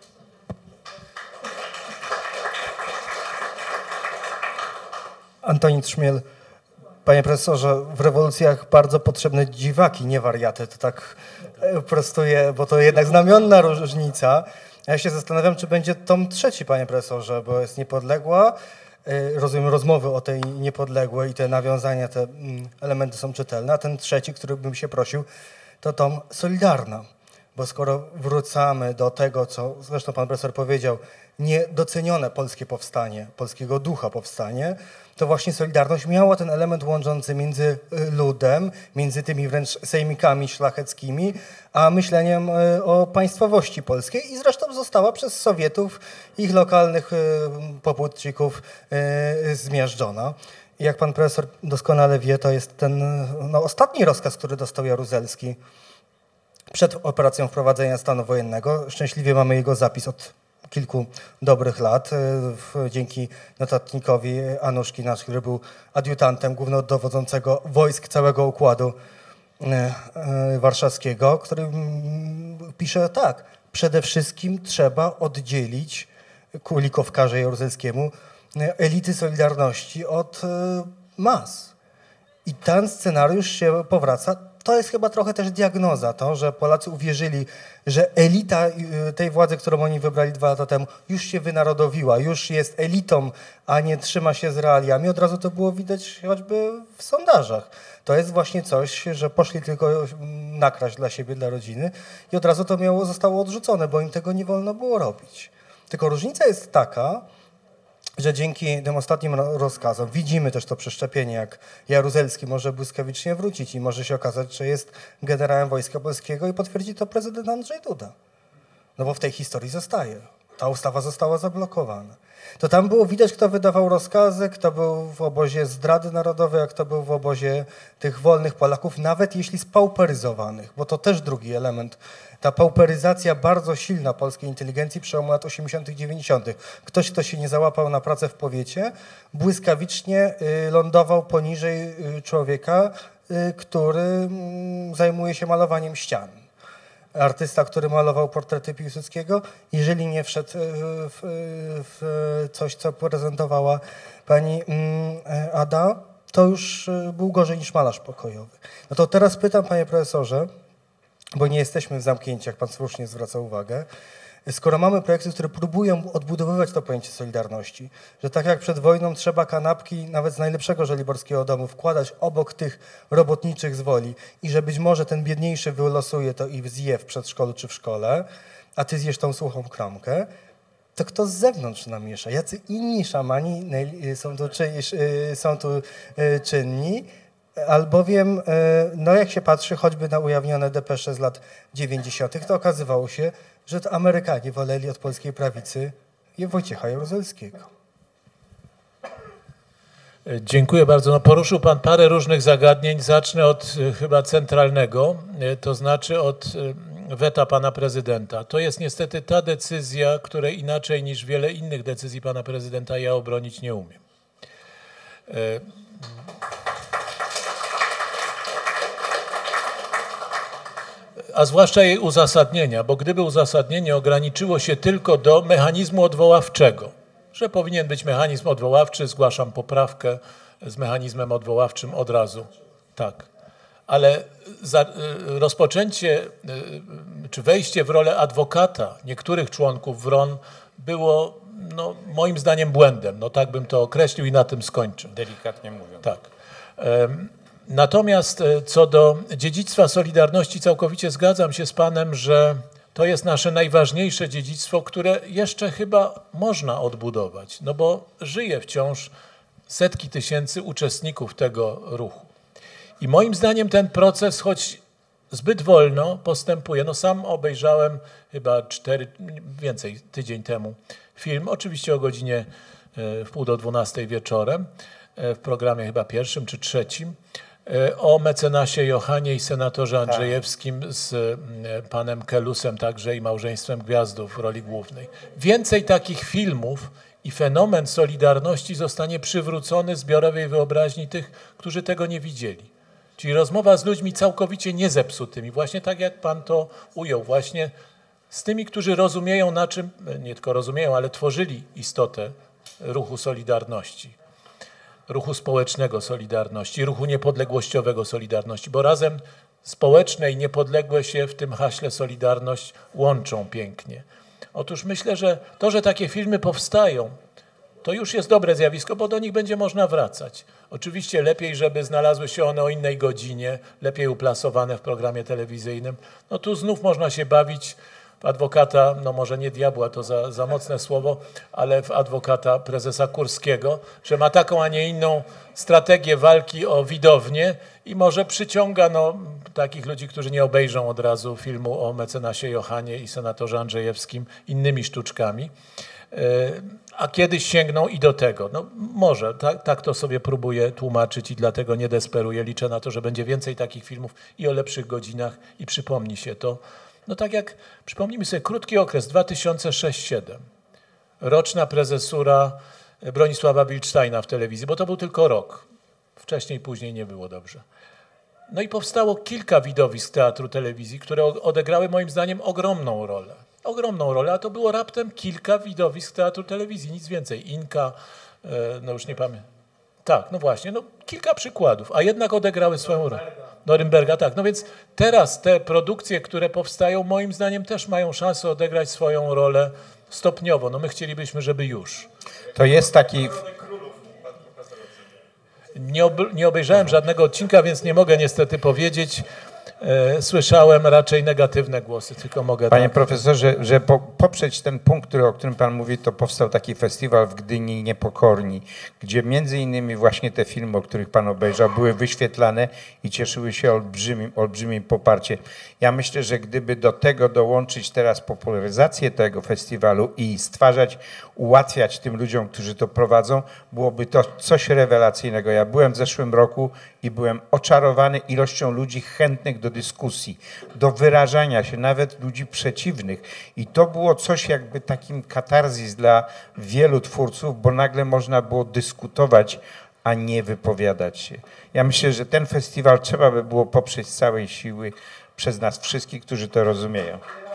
Antoni Trzmiel. Panie profesorze, w rewolucjach bardzo potrzebne dziwaki, nie wariaty. To tak prostuję, bo to jednak znamionna różnica. Ja się zastanawiam, czy będzie tom trzeci, panie profesorze, bo jest niepodległa. Rozumiem, rozmowy o tej niepodległej i te nawiązania, te elementy są czytelne. A ten trzeci, który bym się prosił, to tom Solidarna. Bo skoro wracamy do tego, co zresztą pan profesor powiedział, niedocenione polskie powstanie, polskiego ducha powstanie, to właśnie Solidarność miała ten element łączący między ludem, między tymi wręcz sejmikami szlacheckimi, a myśleniem o państwowości polskiej i zresztą została przez Sowietów i ich lokalnych popłudczyków zmiażdżona. I jak pan profesor doskonale wie, to jest ten no, ostatni rozkaz, który dostał Jaruzelski przed operacją wprowadzenia stanu wojennego. Szczęśliwie mamy jego zapis od kilku dobrych lat, dzięki notatnikowi Anuszki, który był adiutantem głównodowodzącego wojsk całego układu warszawskiego, który pisze tak: przede wszystkim trzeba oddzielić Kulikow każe Jaruzelskiemu elity Solidarności od mas. I ten scenariusz się powraca. To jest chyba trochę też diagnoza, to, że Polacy uwierzyli, że elita tej władzy, którą oni wybrali dwa lata temu, już się wynarodowiła, już jest elitą, a nie trzyma się z realiami. Od razu to było widać choćby w sondażach. To jest właśnie coś, że poszli tylko nakraść dla siebie, dla rodziny i od razu to miało, zostało odrzucone, bo im tego nie wolno było robić. Tylko różnica jest taka, że dzięki tym ostatnim rozkazom widzimy też to przeszczepienie, jak Jaruzelski może błyskawicznie wrócić i może się okazać, że jest generałem Wojska Polskiego i potwierdzi to prezydent Andrzej Duda. No bo w tej historii zostaje. Ta ustawa została zablokowana. To tam było widać, kto wydawał rozkazy, kto był w obozie zdrady narodowej, a kto był w obozie tych wolnych Polaków, nawet jeśli spauperyzowanych, bo to też drugi element. Ta pauperyzacja bardzo silna polskiej inteligencji przełomu lat osiemdziesiątych, dziewięćdziesiątych. Ktoś, kto się nie załapał na pracę w powiecie, błyskawicznie lądował poniżej człowieka, który zajmuje się malowaniem ścian. Artysta, który malował portrety Piłsudskiego, jeżeli nie wszedł w, w coś, co prezentowała pani Ada, to już był gorzej niż malarz pokojowy. No to teraz pytam, panie profesorze, bo nie jesteśmy w zamknięciu, jak pan słusznie zwraca uwagę, skoro mamy projekty, które próbują odbudowywać to pojęcie solidarności, że tak jak przed wojną trzeba kanapki nawet z najlepszego żoliborskiego domu wkładać obok tych robotniczych z Woli i że być może ten biedniejszy wylosuje to i zje w przedszkolu czy w szkole, a ty zjesz tą suchą kromkę, to kto z zewnątrz namiesza? Jacy inni szamani są tu, czy, są tu czynni? Albowiem, no jak się patrzy choćby na ujawnione depesze z lat dziewięćdziesiątych, to okazywało się, że to Amerykanie woleli od polskiej prawicy Wojciecha Jaruzelskiego. Dziękuję bardzo. No, poruszył pan parę różnych zagadnień. Zacznę od chyba centralnego, to znaczy od weta pana prezydenta. To jest niestety ta decyzja, której inaczej niż wiele innych decyzji pana prezydenta ja obronić nie umiem. A zwłaszcza jej uzasadnienia, bo gdyby uzasadnienie ograniczyło się tylko do mechanizmu odwoławczego, że powinien być mechanizm odwoławczy, zgłaszam poprawkę z mechanizmem odwoławczym od razu. Tak. Ale za, rozpoczęcie czy wejście w rolę adwokata niektórych członków W R O N było no, moim zdaniem błędem. No tak bym to określił i na tym skończył. Delikatnie mówiąc. Tak. Natomiast co do dziedzictwa Solidarności całkowicie zgadzam się z panem, że to jest nasze najważniejsze dziedzictwo, które jeszcze chyba można odbudować, no bo żyje wciąż setki tysięcy uczestników tego ruchu. I moim zdaniem ten proces, choć zbyt wolno postępuje, no sam obejrzałem chyba cztery, więcej, tydzień temu film, oczywiście o godzinie w pół do dwunastej wieczorem, w programie chyba pierwszym czy trzecim, o mecenasie Johanie i senatorze Andrzejewskim z panem Kelusem także i małżeństwem Gwiazdów w roli głównej. Więcej takich filmów i fenomen Solidarności zostanie przywrócony zbiorowej wyobraźni tych, którzy tego nie widzieli. Czyli rozmowa z ludźmi całkowicie niezepsutymi, właśnie tak jak pan to ujął, właśnie z tymi, którzy rozumieją na czym, nie tylko rozumieją, ale tworzyli istotę ruchu Solidarności. Ruchu społecznego Solidarności, ruchu niepodległościowego Solidarności, bo razem społeczne i niepodległe się w tym haśle Solidarność łączą pięknie. Otóż myślę, że to, że takie filmy powstają, to już jest dobre zjawisko, bo do nich będzie można wracać. Oczywiście lepiej, żeby znalazły się one o innej godzinie, lepiej uplasowane w programie telewizyjnym. No tu znów można się bawić w adwokata, no może nie diabła, to za, za mocne słowo, ale w adwokata prezesa Kurskiego, że ma taką, a nie inną strategię walki o widownię i może przyciąga no, takich ludzi, którzy nie obejrzą od razu filmu o mecenasie Johanie i senatorze Andrzejewskim innymi sztuczkami, a kiedyś sięgną i do tego. No może, tak, tak to sobie próbuję tłumaczyć i dlatego nie desperuję. Liczę na to, że będzie więcej takich filmów i o lepszych godzinach i przypomni się to. No tak jak, przypomnijmy sobie, krótki okres, dwa tysiące szósty do dwa tysiące siódmego. Roczna prezesura Bronisława Wildsteina w telewizji, bo to był tylko rok. Wcześniej, później nie było dobrze. No i powstało kilka widowisk teatru, telewizji, które odegrały moim zdaniem ogromną rolę. Ogromną rolę, a to było raptem kilka widowisk teatru, telewizji, nic więcej. Inka, no już nie pamiętam. Tak, no właśnie, no kilka przykładów, a jednak odegrały swoją rolę. Norymberga, tak. No więc teraz te produkcje, które powstają, moim zdaniem też mają szansę odegrać swoją rolę stopniowo. No my chcielibyśmy, żeby już. To jest taki... Nie, ob nie obejrzałem żadnego odcinka, więc nie mogę niestety powiedzieć. e, słyszałem raczej negatywne głosy, tylko mogę Panie tak... profesorze, że po, poprzeć ten punkt, który, o którym pan mówi, to powstał taki festiwal w Gdyni Niepokorni, gdzie między innymi właśnie te filmy, o których pan obejrzał, były wyświetlane i cieszyły się olbrzymim, olbrzymim poparciem. Ja myślę, że gdyby do tego dołączyć teraz popularyzację tego festiwalu i stwarzać, ułatwiać tym ludziom, którzy to prowadzą, byłoby to coś rewelacyjnego. Ja byłem w zeszłym roku i byłem oczarowany ilością ludzi chętnych do dyskusji, do wyrażania się, nawet ludzi przeciwnych. I to było coś jakby takim katarzis dla wielu twórców, bo nagle można było dyskutować, a nie wypowiadać się. Ja myślę, że ten festiwal trzeba by było poprzeć z całej siły przez nas wszystkich, którzy to rozumieją.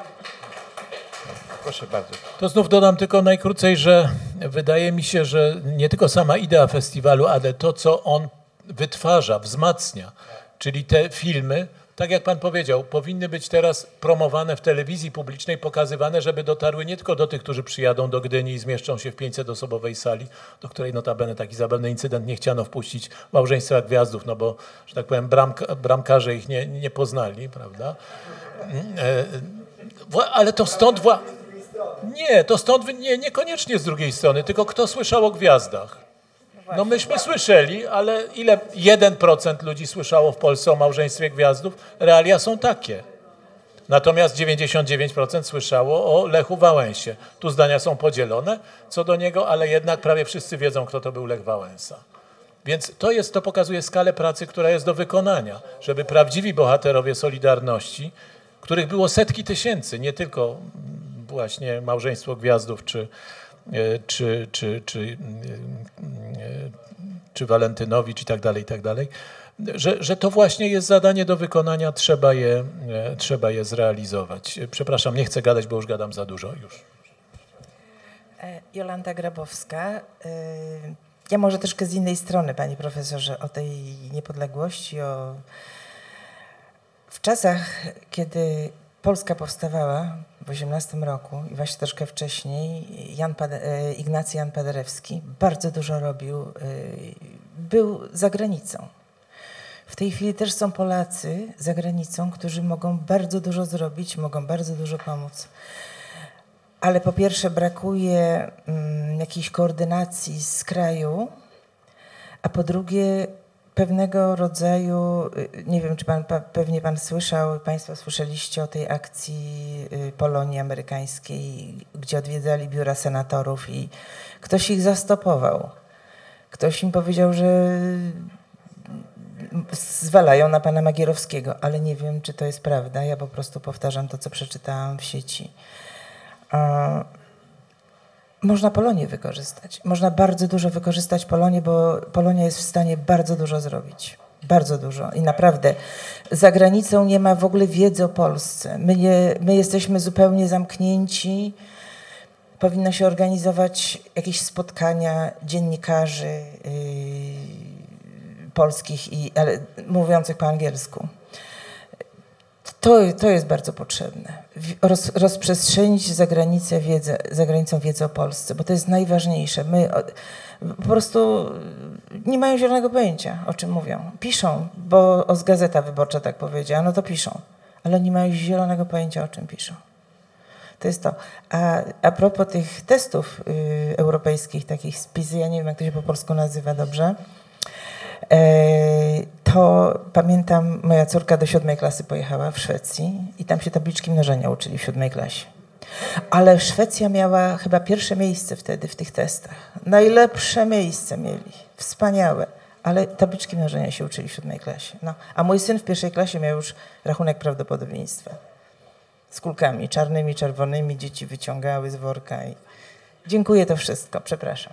Proszę bardzo. To znów dodam tylko najkrócej, że wydaje mi się, że nie tylko sama idea festiwalu, ale to, co on wytwarza, wzmacnia, czyli te filmy, tak jak pan powiedział, powinny być teraz promowane w telewizji publicznej, pokazywane, żeby dotarły nie tylko do tych, którzy przyjadą do Gdyni i zmieszczą się w pięćsetoosobowej sali, do której notabene taki zabawny incydent nie chciano wpuścić małżeństwa gwiazdów, no bo, że tak powiem, bramka, bramkarze ich nie, nie poznali, prawda? Ale to stąd... Wła... Nie, to stąd nie, niekoniecznie z drugiej strony, tylko kto słyszał o gwiazdach? No myśmy słyszeli, ale ile jeden procent ludzi słyszało w Polsce o małżeństwie gwiazdów? Realia są takie. Natomiast dziewięćdziesiąt dziewięć procent słyszało o Lechu Wałęsie. Tu zdania są podzielone co do niego, ale jednak prawie wszyscy wiedzą, kto to był Lech Wałęsa. Więc to jest, to pokazuje skalę pracy, która jest do wykonania, żeby prawdziwi bohaterowie Solidarności, których było setki tysięcy, nie tylko właśnie małżeństwo gwiazdów czy czy, czy, czy, czy Walentynowicz i tak dalej, i tak dalej, że, że to właśnie jest zadanie do wykonania, trzeba je, trzeba je zrealizować. Przepraszam, nie chcę gadać, bo już gadam za dużo. Już. Jolanta Grabowska. Ja może troszkę z innej strony, panie profesorze, o tej niepodległości, o... W czasach, kiedy Polska powstawała w osiemnastym roku i właśnie troszkę wcześniej, Jan Pade- Ignacy Jan Paderewski bardzo dużo robił, był za granicą. W tej chwili też są Polacy za granicą, którzy mogą bardzo dużo zrobić, mogą bardzo dużo pomóc. Ale po pierwsze brakuje um, jakiejś koordynacji z kraju, a po drugie pewnego rodzaju, nie wiem, czy pan, pewnie pan słyszał, państwo słyszeliście o tej akcji Polonii amerykańskiej, gdzie odwiedzali biura senatorów i ktoś ich zastopował. Ktoś im powiedział, że zwalają na pana Magierowskiego, ale nie wiem, czy to jest prawda. Ja po prostu powtarzam to, co przeczytałam w sieci. Można Polonię wykorzystać. Można bardzo dużo wykorzystać Polonię, bo Polonia jest w stanie bardzo dużo zrobić. Bardzo dużo. I naprawdę za granicą nie ma w ogóle wiedzy o Polsce. My, nie, my jesteśmy zupełnie zamknięci. Powinno się organizować jakieś spotkania dziennikarzy yy, polskich, i, ale, mówiących po angielsku. To, to jest bardzo potrzebne. Roz, rozprzestrzenić za granicę wiedzę, za granicą wiedzę o Polsce, bo to jest najważniejsze. My po prostu nie mają zielonego pojęcia, o czym mówią. Piszą, bo o, Gazeta Wyborcza tak powiedziała, no to piszą, ale nie mają zielonego pojęcia, o czym piszą. To jest to. A, a propos tych testów y, europejskich, takich spisy, ja nie wiem, jak to się po polsku nazywa dobrze, to pamiętam, moja córka do siódmej klasy pojechała w Szwecji i tam się tabliczki mnożenia uczyli w siódmej klasie. Ale Szwecja miała chyba pierwsze miejsce wtedy w tych testach. Najlepsze miejsce mieli, wspaniałe, ale tabliczki mnożenia się uczyli w siódmej klasie. No. A mój syn w pierwszej klasie miał już rachunek prawdopodobieństwa. Z kulkami czarnymi, czerwonymi, dzieci wyciągały z worka. I... Dziękuję, to wszystko, przepraszam.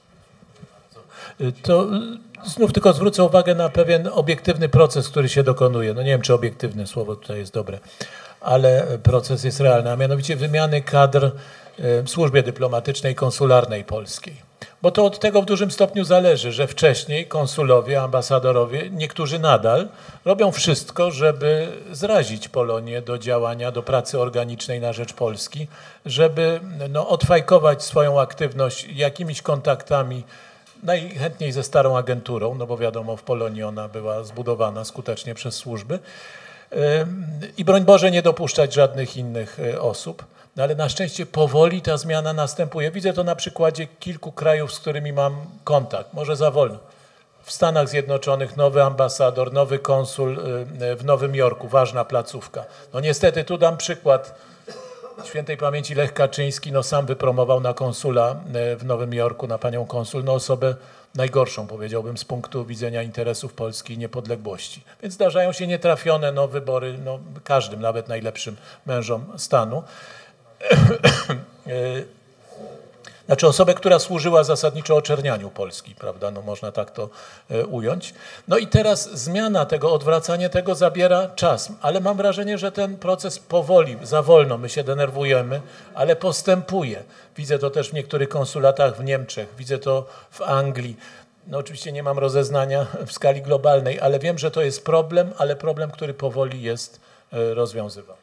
To znów tylko zwrócę uwagę na pewien obiektywny proces, który się dokonuje. No nie wiem, czy obiektywne słowo tutaj jest dobre, ale proces jest realny, a mianowicie wymiany kadr w służbie dyplomatycznej, konsularnej polskiej. Bo to od tego w dużym stopniu zależy, że wcześniej konsulowie, ambasadorowie, niektórzy nadal robią wszystko, żeby zrazić Polonię do działania, do pracy organicznej na rzecz Polski, żeby no, odfajkować swoją aktywność jakimiś kontaktami, najchętniej ze starą agenturą, no bo wiadomo, w Polonii ona była zbudowana skutecznie przez służby, i broń Boże nie dopuszczać żadnych innych osób. No ale na szczęście powoli ta zmiana następuje. Widzę to na przykładzie kilku krajów, z którymi mam kontakt. Może za wolno. W Stanach Zjednoczonych nowy ambasador, nowy konsul w Nowym Jorku, ważna placówka. No niestety tu dam przykład. Świętej pamięci Lech Kaczyński no sam wypromował na konsula w Nowym Jorku, na panią konsul, no osobę najgorszą, powiedziałbym, z punktu widzenia interesów Polski i niepodległości. Więc zdarzają się nietrafione no, wybory no, każdym, nawet najlepszym mężom stanu. Znaczy osobę, która służyła zasadniczo oczernianiu Polski, prawda, no można tak to ująć. No i teraz zmiana tego, odwracanie tego zabiera czas, ale mam wrażenie, że ten proces powoli, za wolno, my się denerwujemy, ale postępuje. Widzę to też w niektórych konsulatach w Niemczech, widzę to w Anglii. No oczywiście nie mam rozeznania w skali globalnej, ale wiem, że to jest problem, ale problem, który powoli jest rozwiązywany.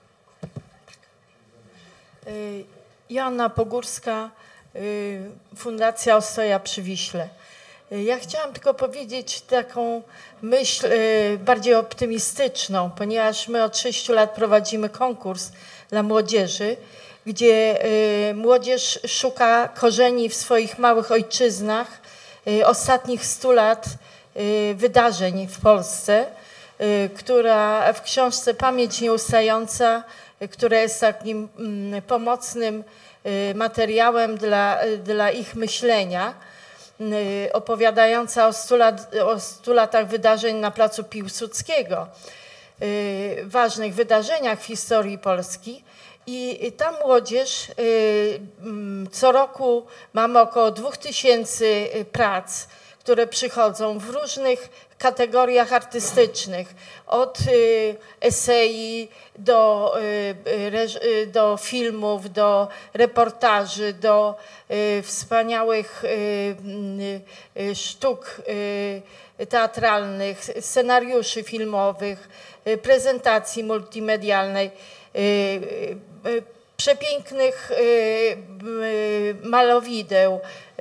Joanna Pogórska, Fundacja Ostoja przy Wiśle. Ja chciałam tylko powiedzieć taką myśl bardziej optymistyczną, ponieważ my od sześciu lat prowadzimy konkurs dla młodzieży, gdzie młodzież szuka korzeni w swoich małych ojczyznach ostatnich stu lat wydarzeń w Polsce, która w książce Pamięć Nieustająca, która jest takim pomocnym materiałem dla, dla ich myślenia, opowiadająca o stu, lat, o stu latach wydarzeń na placu Piłsudskiego, ważnych wydarzeniach w historii Polski. I ta młodzież, co roku mamy około dwóch tysięcy prac, które przychodzą w różnych kategoriach artystycznych, od esei do, do filmów, do reportaży, do wspaniałych sztuk teatralnych, scenariuszy filmowych, prezentacji multimedialnej, przepięknych malowideł.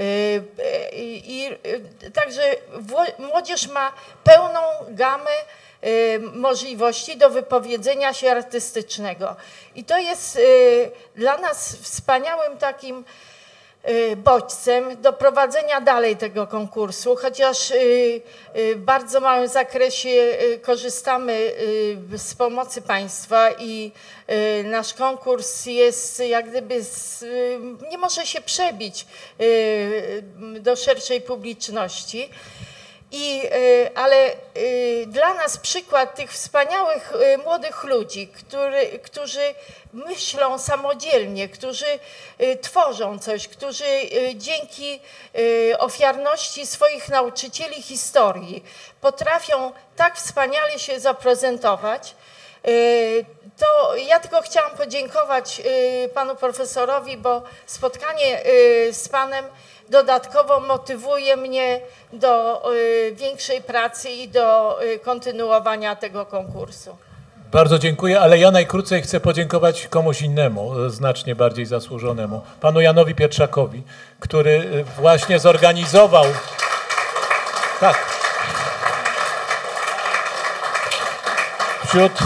I także młodzież ma pełną gamę możliwości do wypowiedzenia się artystycznego. I to jest dla nas wspaniałym takim bodźcem do prowadzenia dalej tego konkursu, chociaż w bardzo małym zakresie korzystamy z pomocy państwa i nasz konkurs jest jak gdyby, z, nie może się przebić do szerszej publiczności. I, ale dla nas przykład tych wspaniałych młodych ludzi, który, którzy myślą samodzielnie, którzy tworzą coś, którzy dzięki ofiarności swoich nauczycieli historii potrafią tak wspaniale się zaprezentować, to ja tylko chciałam podziękować panu profesorowi, bo spotkanie z panem dodatkowo motywuje mnie do większej pracy i do kontynuowania tego konkursu. Bardzo dziękuję, ale ja najkrócej chcę podziękować komuś innemu, znacznie bardziej zasłużonemu, panu Janowi Pietrzakowi, który właśnie zorganizował... Tak. Wśród...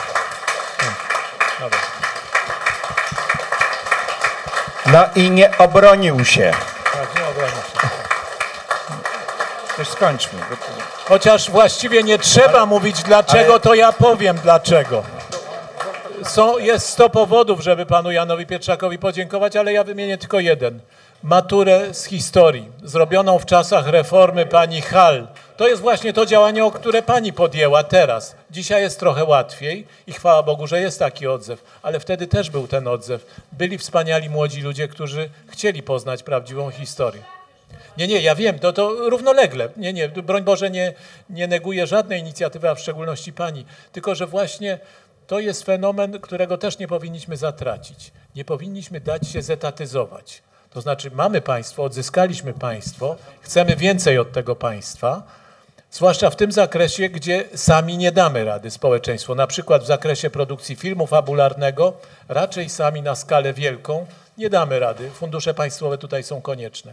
No i nie obronił się. Tak, nie obronił się. Też skończmy. Chociaż właściwie nie trzeba mówić dlaczego, ale... to ja powiem dlaczego. Są, jest sto powodów, żeby panu Janowi Pietrzakowi podziękować, ale ja wymienię tylko jeden. Maturę z historii, zrobioną w czasach reformy pani Hall. To jest właśnie to działanie, o które pani podjęła teraz. Dzisiaj jest trochę łatwiej i chwała Bogu, że jest taki odzew, ale wtedy też był ten odzew. Byli wspaniali młodzi ludzie, którzy chcieli poznać prawdziwą historię. Nie, nie, ja wiem, to, to równolegle. Nie, nie, broń Boże, nie, nie neguję żadnej inicjatywy, a w szczególności pani. Tylko, że właśnie to jest fenomen, którego też nie powinniśmy zatracić. Nie powinniśmy dać się zetatyzować. To znaczy mamy państwo, odzyskaliśmy państwo, chcemy więcej od tego państwa, zwłaszcza w tym zakresie, gdzie sami nie damy rady społeczeństwu. Na przykład w zakresie produkcji filmu fabularnego, raczej sami na skalę wielką nie damy rady. Fundusze państwowe tutaj są konieczne.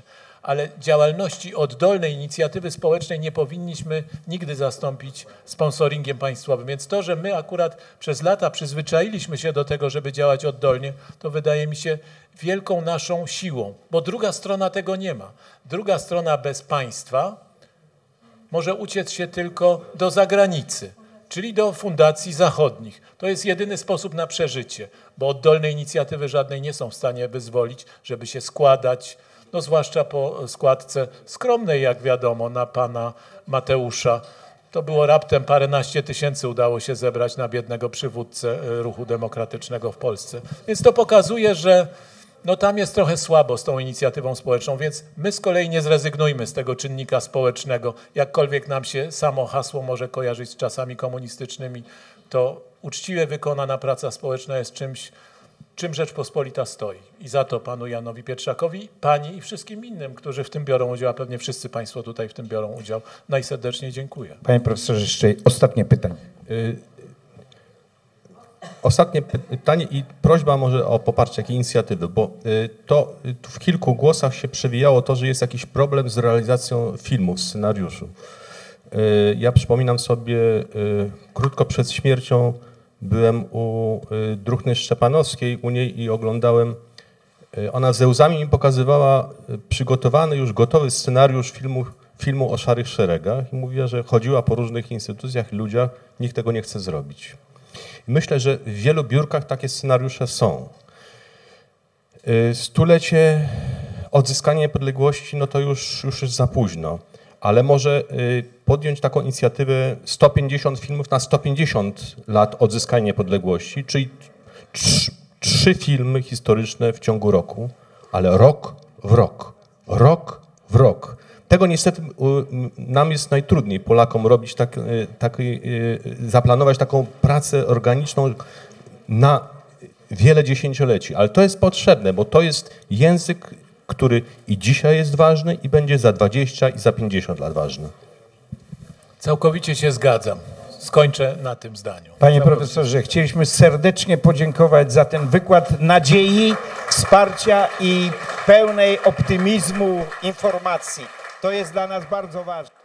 ale działalności oddolnej inicjatywy społecznej nie powinniśmy nigdy zastąpić sponsoringiem państwowym. Więc to, że my akurat przez lata przyzwyczailiśmy się do tego, żeby działać oddolnie, to wydaje mi się wielką naszą siłą, bo druga strona tego nie ma. Druga strona bez państwa może uciec się tylko do zagranicy, czyli do fundacji zachodnich. To jest jedyny sposób na przeżycie, bo oddolne inicjatywy żadnej nie są w stanie wyzwolić, żeby się składać, no zwłaszcza po składce skromnej, jak wiadomo, na pana Mateusza. To było raptem paręnaście tysięcy udało się zebrać na biednego przywódcę ruchu demokratycznego w Polsce. Więc to pokazuje, że no tam jest trochę słabo z tą inicjatywą społeczną, więc my z kolei nie zrezygnujmy z tego czynnika społecznego. Jakkolwiek nam się samo hasło może kojarzyć z czasami komunistycznymi, to uczciwie wykonana praca społeczna jest czymś, czym Rzeczpospolita stoi. I za to panu Janowi Pietrzakowi, pani i wszystkim innym, którzy w tym biorą udział, a pewnie wszyscy państwo tutaj w tym biorą udział, najserdeczniej dziękuję. Panie profesorze, jeszcze ostatnie pytanie. Y Ostatnie pytanie i prośba może o poparcie jakiej inicjatywy, bo to w kilku głosach się przewijało to, że jest jakiś problem z realizacją filmu, scenariuszu. Ja przypominam sobie, krótko przed śmiercią byłem u Druhny Szczepanowskiej, u niej i oglądałem, ona ze łzami mi pokazywała przygotowany, już gotowy scenariusz filmu, filmu o Szarych Szeregach i mówiła, że chodziła po różnych instytucjach i ludziach, nikt tego nie chce zrobić. Myślę, że w wielu biurkach takie scenariusze są. Stulecie odzyskania niepodległości, no to już, już jest za późno, ale może podjąć taką inicjatywę sto pięćdziesiąt filmów na sto pięćdziesiąt lat odzyskania niepodległości, czyli trzy, trzy filmy historyczne w ciągu roku, ale rok w rok, rok w rok. Tego niestety nam jest najtrudniej, Polakom, robić tak, tak, zaplanować taką pracę organiczną na wiele dziesięcioleci. Ale to jest potrzebne, bo to jest język, który i dzisiaj jest ważny i będzie za dwadzieścia i za pięćdziesiąt lat ważny. Całkowicie się zgadzam. Skończę na tym zdaniu. Panie profesorze, chcieliśmy serdecznie podziękować za ten wykład nadziei, wsparcia i pełnej optymizmu informacji. To jest dla nas bardzo ważne.